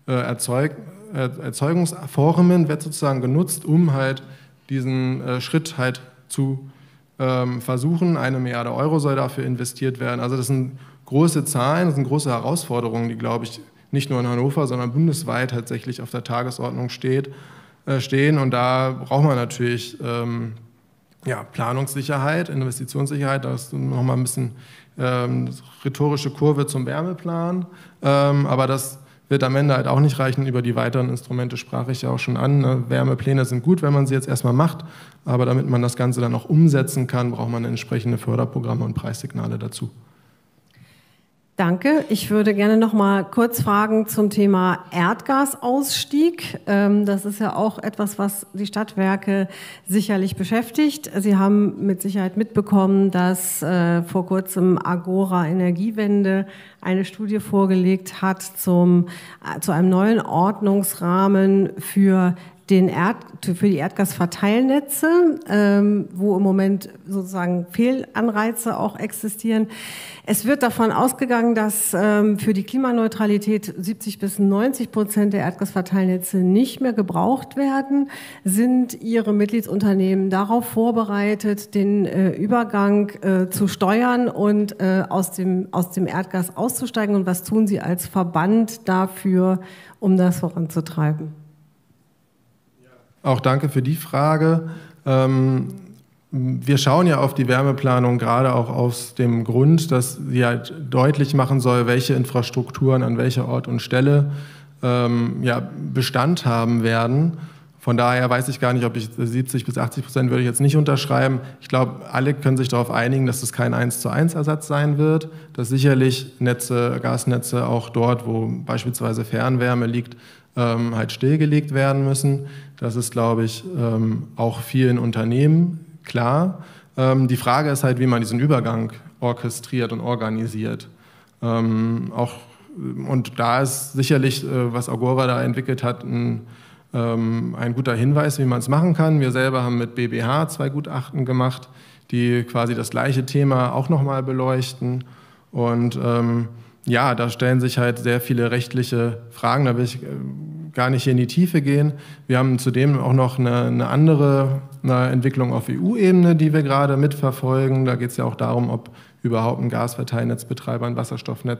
Erzeugungsformen wird sozusagen genutzt, um halt diesen Schritt halt zu versuchen. 1 Milliarde Euro soll dafür investiert werden. Also das sind große Zahlen, das sind große Herausforderungen, die, glaube ich, nicht nur in Hannover, sondern bundesweit tatsächlich auf der Tagesordnung stehen. Und da braucht man natürlich Planungssicherheit, Investitionssicherheit. Das ist nochmal ein bisschen rhetorische Kurve zum Wärmeplan, aber das wird am Ende halt auch nicht reichen. Über die weiteren Instrumente sprach ich ja auch schon an. Ne? Wärmepläne sind gut, wenn man sie jetzt erstmal macht, aber damit man das Ganze dann auch umsetzen kann, braucht man entsprechende Förderprogramme und Preissignale dazu. Danke. Ich würde gerne noch mal kurz fragen zum Thema Erdgasausstieg. Das ist ja auch etwas, was die Stadtwerke sicherlich beschäftigt. Sie haben mit Sicherheit mitbekommen, dass vor kurzem Agora Energiewende eine Studie vorgelegt hat zu einem neuen Ordnungsrahmen für die Erdgasverteilnetze, wo im Moment sozusagen Fehlanreize auch existieren. Es wird davon ausgegangen, dass für die Klimaneutralität 70% bis 90% der Erdgasverteilnetze nicht mehr gebraucht werden. Sind Ihre Mitgliedsunternehmen darauf vorbereitet, den Übergang zu steuern und aus dem Erdgas auszusteigen? Und was tun Sie als Verband dafür, um das voranzutreiben? Auch danke für die Frage. Wir schauen ja auf die Wärmeplanung gerade auch aus dem Grund, dass sie halt deutlich machen soll, welche Infrastrukturen an welcher Ort und Stelle Bestand haben werden. Von daher weiß ich gar nicht, ob ich 70 bis 80% würde ich jetzt nicht unterschreiben. Ich glaube, alle können sich darauf einigen, dass es kein 1:1 Ersatz sein wird, dass sicherlich Gasnetze auch dort, wo beispielsweise Fernwärme liegt, halt stillgelegt werden müssen. Das ist, glaube ich, auch vielen Unternehmen klar. Die Frage ist halt, wie man diesen Übergang orchestriert und organisiert. Und da ist sicherlich, was Agora da entwickelt hat, ein guter Hinweis, wie man es machen kann. Wir selber haben mit BBH 2 Gutachten gemacht, die quasi das gleiche Thema auch nochmal beleuchten. Und da stellen sich halt sehr viele rechtliche Fragen, da will ich gar nicht hier in die Tiefe gehen. Wir haben zudem auch noch eine andere Entwicklung auf EU-Ebene, die wir gerade mitverfolgen. Da geht es ja auch darum, ob überhaupt ein Gasverteilnetzbetreiber ein Wasserstoffnetz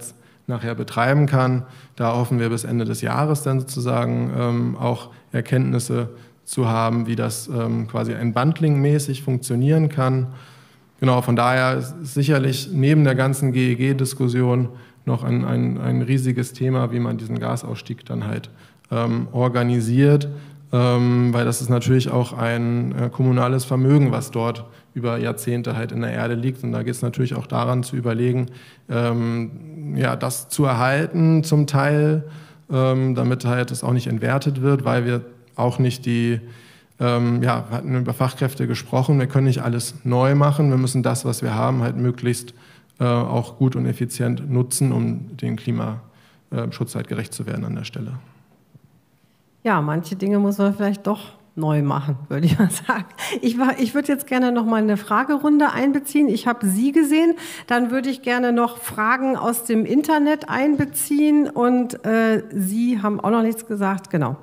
nachher betreiben kann. Da hoffen wir bis Ende des Jahres dann sozusagen auch Erkenntnisse zu haben, wie das quasi unbundling-mäßig funktionieren kann. Genau, von daher ist sicherlich neben der ganzen GEG-Diskussion noch ein riesiges Thema, wie man diesen Gasausstieg dann halt organisiert, weil das ist natürlich auch ein kommunales Vermögen, was dort über Jahrzehnte halt in der Erde liegt. Und da geht es natürlich auch daran zu überlegen, das zu erhalten zum Teil, damit halt es auch nicht entwertet wird, weil wir auch nicht wir hatten über Fachkräfte gesprochen, wir können nicht alles neu machen, wir müssen das, was wir haben, halt möglichst auch gut und effizient nutzen, um dem Klimaschutz halt gerecht zu werden an der Stelle. Ja, manche Dinge muss man vielleicht doch neu machen, würde ich mal sagen. Ich würde jetzt gerne noch mal eine Fragerunde einbeziehen. Ich habe Sie gesehen, dann würde ich gerne noch Fragen aus dem Internet einbeziehen und Sie haben auch noch nichts gesagt, genau.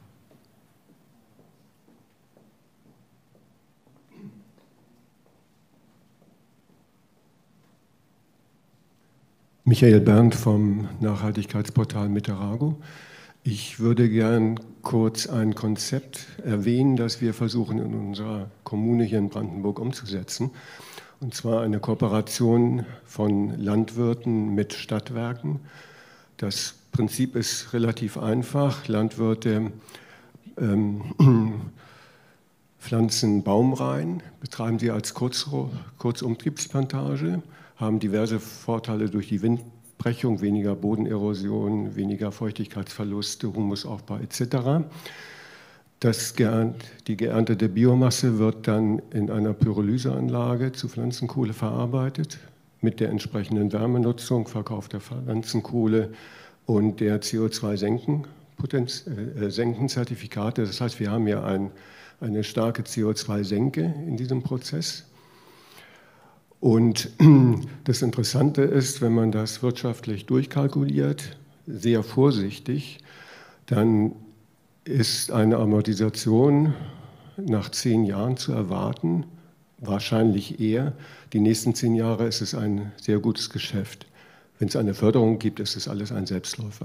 Michael Berndt vom Nachhaltigkeitsportal Meterago. Ich würde gern kurz ein Konzept erwähnen, das wir versuchen in unserer Kommune hier in Brandenburg umzusetzen. Und zwar eine Kooperation von Landwirten mit Stadtwerken. Das Prinzip ist relativ einfach. Landwirte pflanzen Baumreihen, betreiben sie als Kurzumtriebsplantage, haben diverse Vorteile durch die Windbrechung, weniger Bodenerosion, weniger Feuchtigkeitsverluste, Humusaufbau etc. Die geerntete Biomasse wird dann in einer Pyrolyseanlage zu Pflanzenkohle verarbeitet, mit der entsprechenden Wärmenutzung, Verkauf der Pflanzenkohle und der CO2-Senkenzertifikate. Das heißt, wir haben ja eine starke CO2-Senke in diesem Prozess. Und das Interessante ist, wenn man das wirtschaftlich durchkalkuliert, sehr vorsichtig, dann ist eine Amortisation nach 10 Jahren zu erwarten, wahrscheinlich eher. Die nächsten 10 Jahre ist es ein sehr gutes Geschäft. Wenn es eine Förderung gibt, ist es alles ein Selbstläufer.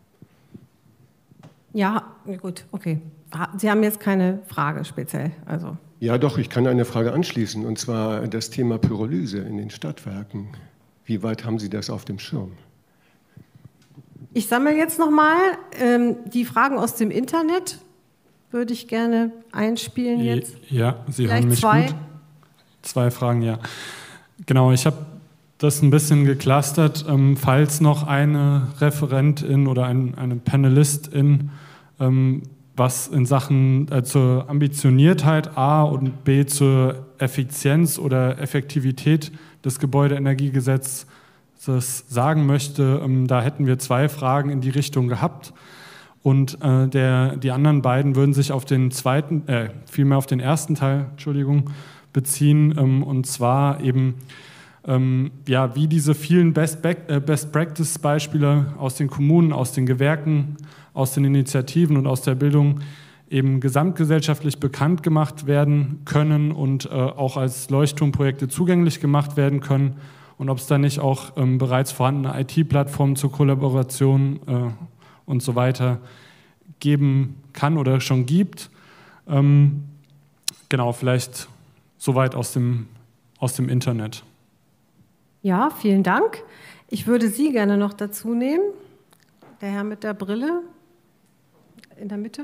Ja, gut, okay. Sie haben jetzt keine Frage speziell, also. Ja, doch, ich kann eine Frage anschließen, und zwar das Thema Pyrolyse in den Stadtwerken. Wie weit haben Sie das auf dem Schirm? Ich sammle jetzt nochmal die Fragen aus dem Internet, würde ich gerne einspielen jetzt. Ja, Sie Vielleicht hören mich gut. 2 Fragen, ja. Genau, ich habe das ein bisschen geclustert, falls noch eine Referentin oder eine Panelistin was in Sachen zur Ambitioniertheit A und B zur Effizienz oder Effektivität des Gebäudeenergiegesetzes sagen möchte. Da hätten wir 2 Fragen in die Richtung gehabt. Und die anderen beiden würden sich auf den vielmehr auf den ersten Teil, beziehen. Und zwar eben, wie diese vielen Best-Practice-Beispiele aus den Kommunen, aus den Gewerken, aus den Initiativen und aus der Bildung eben gesamtgesellschaftlich bekannt gemacht werden können und auch als Leuchtturmprojekte zugänglich gemacht werden können. Und ob es da nicht auch bereits vorhandene IT-Plattformen zur Kollaboration und so weiter geben kann oder schon gibt. Genau, vielleicht soweit aus dem Internet. Ja, vielen Dank. Ich würde Sie gerne noch dazu nehmen. Der Herr mit der Brille in der Mitte.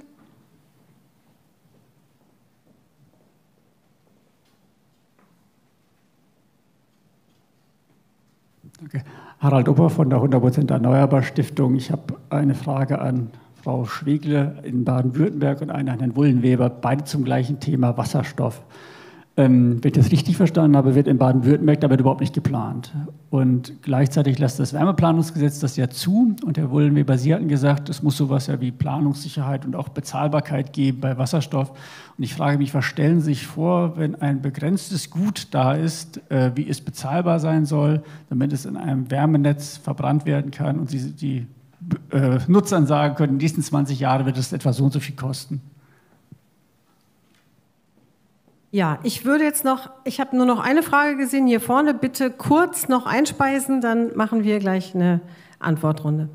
Danke. Harald Upper von der 100% Erneuerbar Stiftung. Ich habe eine Frage an Frau Schwegle in Baden-Württemberg und eine an Herrn Wullenweber, beide zum gleichen Thema Wasserstoff. Wenn ich das richtig verstanden habe, wird in Baden-Württemberg damit überhaupt nicht geplant. Und gleichzeitig lässt das Wärmeplanungsgesetz das ja zu. Und Herr Wullenweber, Sie hatten gesagt, es muss sowas ja wie Planungssicherheit und auch Bezahlbarkeit geben bei Wasserstoff. Und ich frage mich, was stellen Sie sich vor, wenn ein begrenztes Gut da ist, wie es bezahlbar sein soll, damit es in einem Wärmenetz verbrannt werden kann und die Nutzern sagen können, in den nächsten 20 Jahren wird es etwa so und so viel kosten? Ja, ich habe nur noch eine Frage gesehen hier vorne. Bitte kurz noch einspeisen, dann machen wir gleich eine Antwortrunde.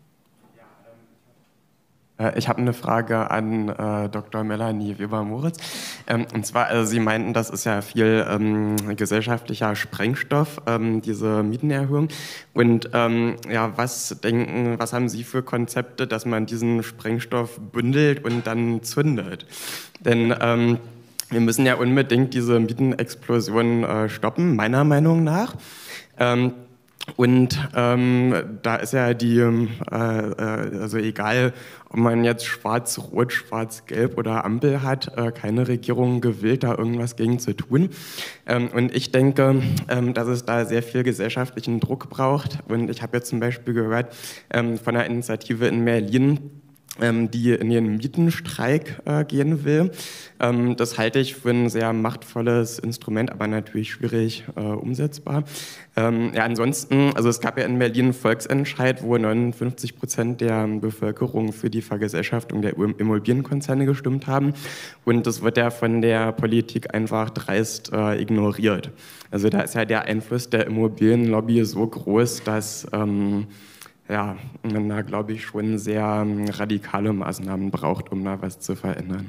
Ich habe eine Frage an Dr. Melanie Weber-Moritz. Und zwar, also Sie meinten, das ist ja viel gesellschaftlicher Sprengstoff, diese Mietenerhöhung. Und ja, was haben Sie für Konzepte, dass man diesen Sprengstoff bündelt und dann zündet? Denn wir müssen ja unbedingt diese Mietenexplosion stoppen, meiner Meinung nach. Und da ist ja also egal, ob man jetzt schwarz-rot, schwarz-gelb oder Ampel hat, keine Regierung gewillt, da irgendwas gegen zu tun. Und ich denke, dass es da sehr viel gesellschaftlichen Druck braucht. Und ich habe jetzt zum Beispiel gehört von einer Initiative in Berlin, die in den Mietenstreik gehen will. Das halte ich für ein sehr machtvolles Instrument, aber natürlich schwierig umsetzbar. Ja, ansonsten, also es gab ja in Berlin einen Volksentscheid, wo 59% der Bevölkerung für die Vergesellschaftung der Immobilienkonzerne gestimmt haben. Und das wird ja von der Politik einfach dreist ignoriert. Also da ist ja der Einfluss der Immobilienlobby so groß, dass ja, man da, glaube ich, schon sehr radikale Maßnahmen braucht, um da was zu verändern.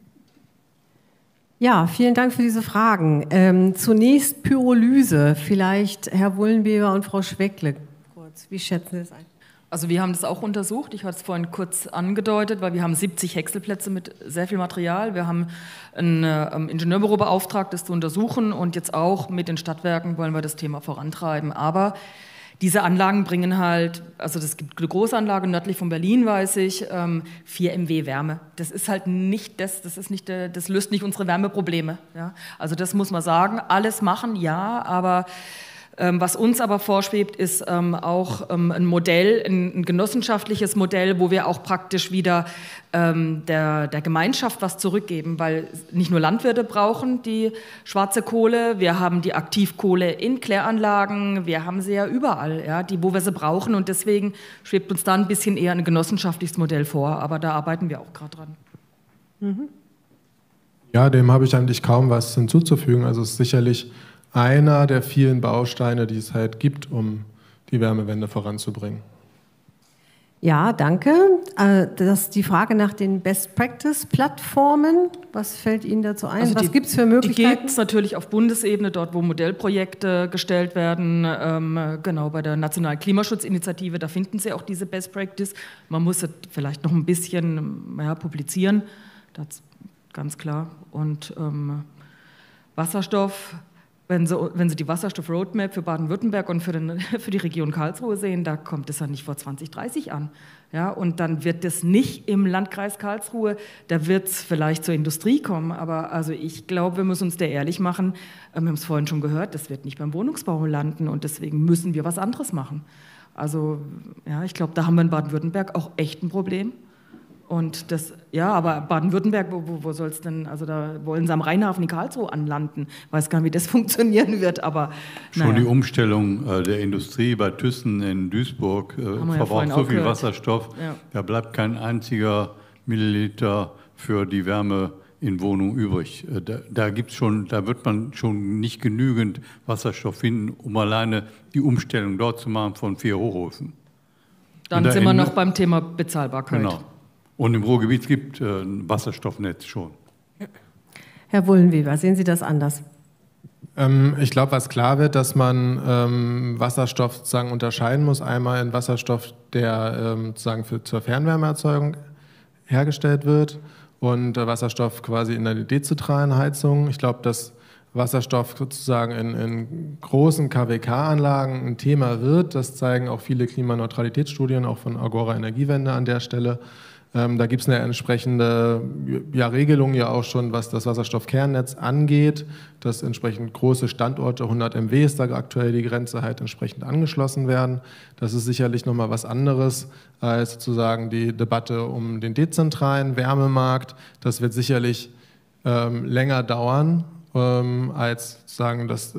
Ja, vielen Dank für diese Fragen. Zunächst Pyrolyse. Vielleicht Herr Wullenweber und Frau Schweckle kurz. Wie schätzen Sie das ein? Also wir haben das auch untersucht. Ich hatte es vorhin kurz angedeutet, weil wir haben 70 Häckselplätze mit sehr viel Material. Wir haben ein Ingenieurbüro beauftragt, das zu untersuchen. Und jetzt auch mit den Stadtwerken wollen wir das Thema vorantreiben. Aber diese Anlagen bringen halt, also es gibt eine Großanlage nördlich von Berlin, weiß ich, 4 MW Wärme. Das ist halt nicht das löst nicht unsere Wärmeprobleme. Ja? Also das muss man sagen. Alles machen, ja, aber was uns aber vorschwebt, ist auch ein Modell, ein genossenschaftliches Modell, wo wir auch praktisch wieder der Gemeinschaft was zurückgeben, weil nicht nur Landwirte brauchen die schwarze Kohle, wir haben die Aktivkohle in Kläranlagen, wir haben sie ja überall, ja, wo wir sie brauchen, und deswegen schwebt uns da ein bisschen eher ein genossenschaftliches Modell vor, aber da arbeiten wir auch gerade dran. Mhm. Ja, dem habe ich eigentlich kaum was hinzuzufügen. Also es ist sicherlich einer der vielen Bausteine, die es halt gibt, um die Wärmewende voranzubringen. Ja, danke. Das ist die Frage nach den Best-Practice-Plattformen. Was fällt Ihnen dazu ein? Also was gibt es für Möglichkeiten? Die gibt es natürlich auf Bundesebene, dort wo Modellprojekte gestellt werden. Genau, bei der Nationalen Klimaschutzinitiative, da finden Sie auch diese Best-Practice. Man muss es vielleicht noch ein bisschen publizieren, das ganz klar. Und Wasserstoff. Wenn Sie die Wasserstoff-Roadmap für Baden-Württemberg und für die Region Karlsruhe sehen, da kommt es ja nicht vor 2030 an. Ja, und dann wird es nicht im Landkreis Karlsruhe, da wird es vielleicht zur Industrie kommen, aber also ich glaube, wir müssen uns da ehrlich machen, wir haben es vorhin schon gehört, das wird nicht beim Wohnungsbau landen, und deswegen müssen wir was anderes machen. Also ja, ich glaube, da haben wir in Baden-Württemberg auch echt ein Problem. Und das, ja, aber Baden-Württemberg, wo soll es denn, also da wollen sie am Rheinhafen in Karlsruhe anlanden. Ich weiß gar nicht, wie das funktionieren wird, aber schon die Umstellung der Industrie bei Thyssen in Duisburg verbraucht so viel Wasserstoff, ja. Da bleibt kein einziger Milliliter für die Wärme in Wohnungen übrig. Da wird man schon nicht genügend Wasserstoff finden, um alleine die Umstellung dort zu machen von 4 Hochöfen. Dann sind wir noch beim Thema Bezahlbarkeit. Genau. Und im Ruhrgebiet gibt ein Wasserstoffnetz schon. Herr Wullenweber, sehen Sie das anders? Ich glaube, was klar wird, dass man Wasserstoff sozusagen unterscheiden muss. Einmal in Wasserstoff, der sozusagen zur Fernwärmeerzeugung hergestellt wird, und Wasserstoff quasi in der dezentralen Heizung. Ich glaube, dass Wasserstoff sozusagen in großen KWK-Anlagen ein Thema wird. Das zeigen auch viele Klimaneutralitätsstudien, auch von Agora Energiewende an der Stelle. Da gibt es eine entsprechende Regelung ja auch schon, was das Wasserstoffkernnetz angeht, dass entsprechend große Standorte, 100 MW ist da aktuell die Grenze, halt entsprechend angeschlossen werden. Das ist sicherlich nochmal was anderes als sozusagen die Debatte um den dezentralen Wärmemarkt. Das wird sicherlich länger dauern, als sagen, dass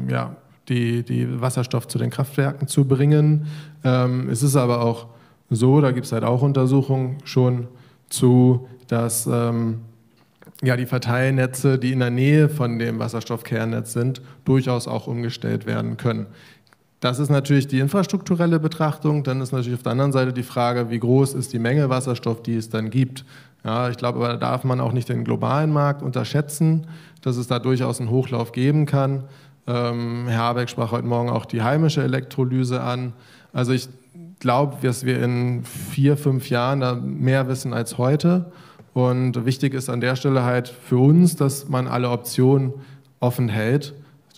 die Wasserstoff zu den Kraftwerken zu bringen. Es ist aber auch so, da gibt es halt auch Untersuchungen schon zu, dass die Verteilnetze, die in der Nähe von dem Wasserstoffkernnetz sind, durchaus auch umgestellt werden können. Das ist natürlich die infrastrukturelle Betrachtung. Dann ist natürlich auf der anderen Seite die Frage, wie groß ist die Menge Wasserstoff, die es dann gibt. Ja, ich glaube, aber da darf man auch nicht den globalen Markt unterschätzen, dass es da durchaus einen Hochlauf geben kann. Herr Habeck sprach heute Morgen auch die heimische Elektrolyse an. Also ich glaube, dass wir in 4, 5 Jahren da mehr wissen als heute. Und wichtig ist an der Stelle halt für uns, dass man alle Optionen offen hält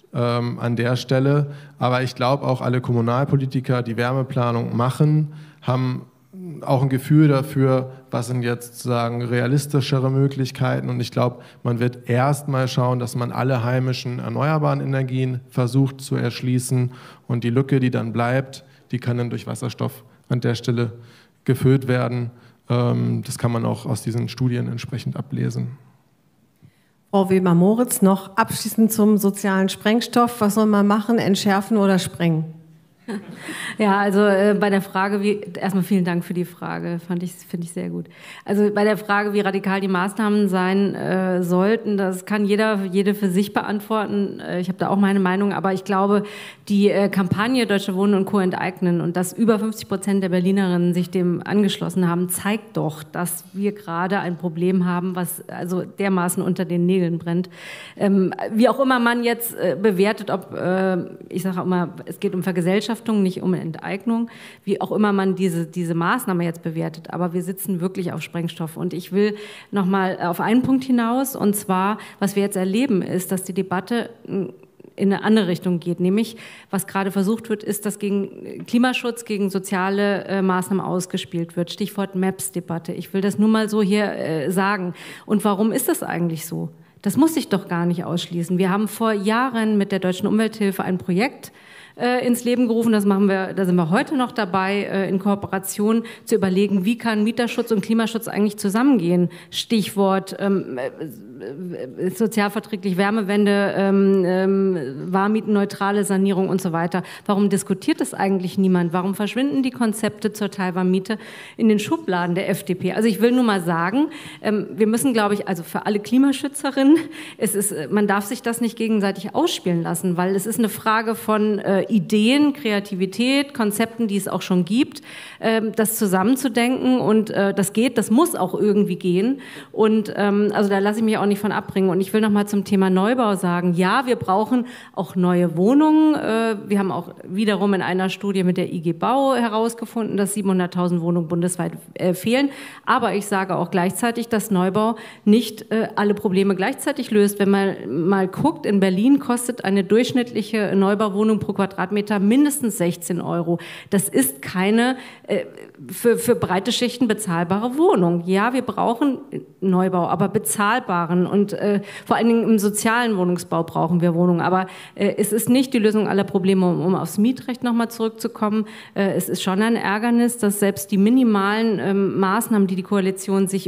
an der Stelle. Aber ich glaube auch alle Kommunalpolitiker, die Wärmeplanung machen, haben auch ein Gefühl dafür, was sind jetzt sozusagen realistischere Möglichkeiten. Und ich glaube, man wird erst mal schauen, dass man alle heimischen erneuerbaren Energien versucht zu erschließen. Und die Lücke, die dann bleibt, die kann dann durch Wasserstoff an der Stelle gefüllt werden. Das kann man auch aus diesen Studien entsprechend ablesen. Frau Weber-Moritz, noch abschließend zum sozialen Sprengstoff. Was soll man machen, entschärfen oder sprengen? Ja, also bei der Frage, erstmal vielen Dank für die Frage, finde ich sehr gut. Also bei der Frage, wie radikal die Maßnahmen sein sollten, das kann jede für sich beantworten. Ich habe da auch meine Meinung, aber ich glaube, die Kampagne Deutsche Wohnen und Co. enteignen und dass über 50% der Berlinerinnen sich dem angeschlossen haben, zeigt doch, dass wir gerade ein Problem haben, was also dermaßen unter den Nägeln brennt. Wie auch immer man jetzt bewertet, ob, ich sage auch immer, es geht um Vergesellschaftung, nicht um Enteignung, wie auch immer man diese Maßnahme jetzt bewertet. Aber wir sitzen wirklich auf Sprengstoff. Und ich will noch mal auf einen Punkt hinaus, und zwar, was wir jetzt erleben, ist, dass die Debatte in eine andere Richtung geht. Nämlich, was gerade versucht wird, ist, dass gegen Klimaschutz, gegen soziale Maßnahmen ausgespielt wird. Stichwort MAPS-Debatte. Ich will das nur mal so hier sagen. Und warum ist das eigentlich so? Das muss sich doch gar nicht ausschließen. Wir haben vor Jahren mit der Deutschen Umwelthilfe ein Projekt ins Leben gerufen. Da sind wir heute noch dabei, in Kooperation zu überlegen, wie kann Mieterschutz und Klimaschutz eigentlich zusammengehen. Stichwort sozialverträglich Wärmewende, warmietenneutrale Sanierung und so weiter. Warum diskutiert das eigentlich niemand? Warum verschwinden die Konzepte zur Teilwarmmiete in den Schubladen der FDP? Also ich will nur mal sagen, wir müssen, glaube ich, also für alle Klimaschützerinnen, man darf sich das nicht gegenseitig ausspielen lassen, weil es ist eine Frage von Ideen, Kreativität, Konzepten, die es auch schon gibt, das zusammenzudenken und das muss auch irgendwie gehen. Und also da lasse ich mich auch nicht von abbringen. Und ich will noch mal zum Thema Neubau sagen, ja, wir brauchen auch neue Wohnungen. Wir haben auch wiederum in einer Studie mit der IG Bau herausgefunden, dass 700.000 Wohnungen bundesweit fehlen. Aber ich sage auch gleichzeitig, dass Neubau nicht alle Probleme gleichzeitig löst. Wenn man mal guckt, in Berlin kostet eine durchschnittliche Neubauwohnung pro Quadratmeter mindestens 16 €. Das ist keine für breite Schichten bezahlbare Wohnung. Ja, wir brauchen Neubau, aber bezahlbaren und vor allen Dingen im sozialen Wohnungsbau brauchen wir Wohnungen. Aber es ist nicht die Lösung aller Probleme, um aufs Mietrecht nochmal zurückzukommen. Es ist schon ein Ärgernis, dass selbst die minimalen Maßnahmen, die die Koalition sich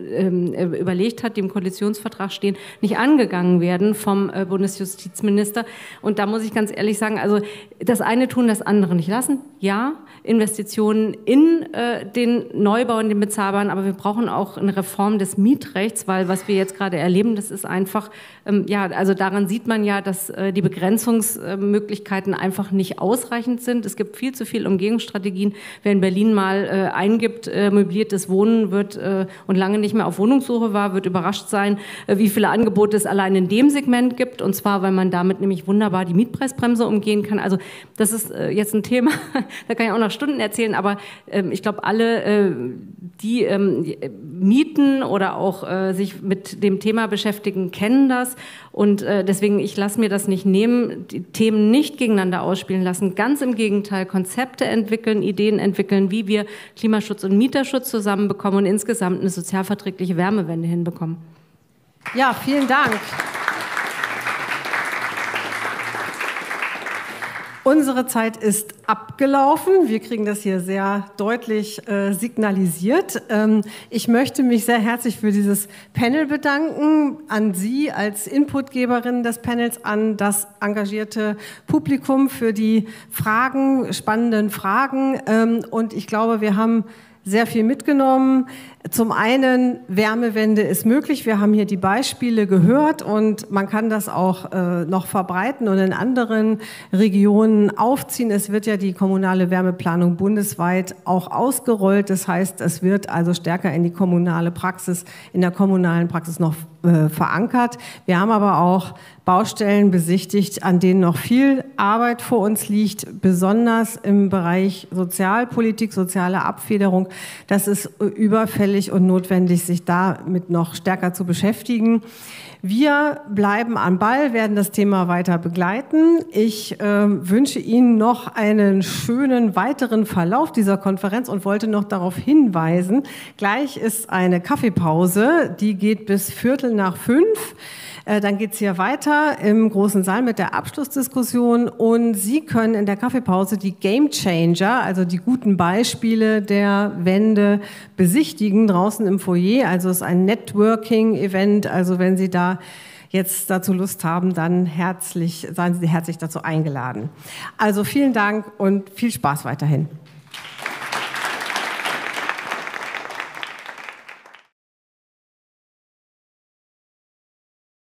überlegt hat, die im Koalitionsvertrag stehen, nicht angegangen werden vom Bundesjustizminister. Und da muss ich ganz ehrlich sagen, also das eine tun, das andere nicht lassen. Ja, Investitionen in den Neubau, in den bezahlbaren, aber wir brauchen auch eine Reform des Mietrechts, weil was wir jetzt gerade erleben, das ist einfach, also daran sieht man ja, dass die Begrenzungsmöglichkeiten einfach nicht ausreichend sind. Es gibt viel zu viele Umgehungsstrategien. Wer in Berlin mal eingibt, möbliertes Wohnen und lange nicht mehr auf Wohnungssuche war, wird überrascht sein, wie viele Angebote es allein in dem Segment gibt. Und zwar, weil man damit nämlich wunderbar die Mietpreisbremse umgehen kann. Also das ist jetzt ein Thema, da kann ich auch noch Stunden erzählen, aber ich glaube, alle, die mieten oder auch sich mit dem Thema beschäftigen, kennen das. Und deswegen, ich lasse mir das nicht nehmen, die Themen nicht gegeneinander ausspielen lassen. Ganz im Gegenteil, Konzepte entwickeln, Ideen entwickeln, wie wir Klimaschutz und Mieterschutz zusammenbekommen und insgesamt eine sozialverträgliche Wärmewende hinbekommen. Ja, vielen Dank. Unsere Zeit ist abgelaufen. Wir kriegen das hier sehr deutlich signalisiert. Ich möchte mich sehr herzlich für dieses Panel bedanken, an Sie als Inputgeberin des Panels, an das engagierte Publikum für die spannenden Fragen. Und ich glaube, wir haben sehr viel mitgenommen. Zum einen, Wärmewende ist möglich. Wir haben hier die Beispiele gehört und man kann das auch noch verbreiten und in anderen Regionen aufziehen. Es wird ja die kommunale Wärmeplanung bundesweit auch ausgerollt. Das heißt, es wird also stärker in die kommunale Praxis, in der kommunalen Praxis noch verankert. Wir haben aber auch Baustellen besichtigt, an denen noch viel Arbeit vor uns liegt, besonders im Bereich Sozialpolitik, soziale Abfederung. Das ist überfällig und notwendig, sich damit noch stärker zu beschäftigen. Wir bleiben am Ball, werden das Thema weiter begleiten. Ich wünsche Ihnen noch einen schönen weiteren Verlauf dieser Konferenz und wollte noch darauf hinweisen, gleich ist eine Kaffeepause, die geht bis 4:45. Dann geht es hier weiter im großen Saal mit der Abschlussdiskussion und Sie können in der Kaffeepause die Game Changer, also die guten Beispiele der Wende besichtigen draußen im Foyer. Also es ist ein Networking-Event, also wenn Sie da jetzt dazu Lust haben, dann seien Sie herzlich dazu eingeladen. Also vielen Dank und viel Spaß weiterhin.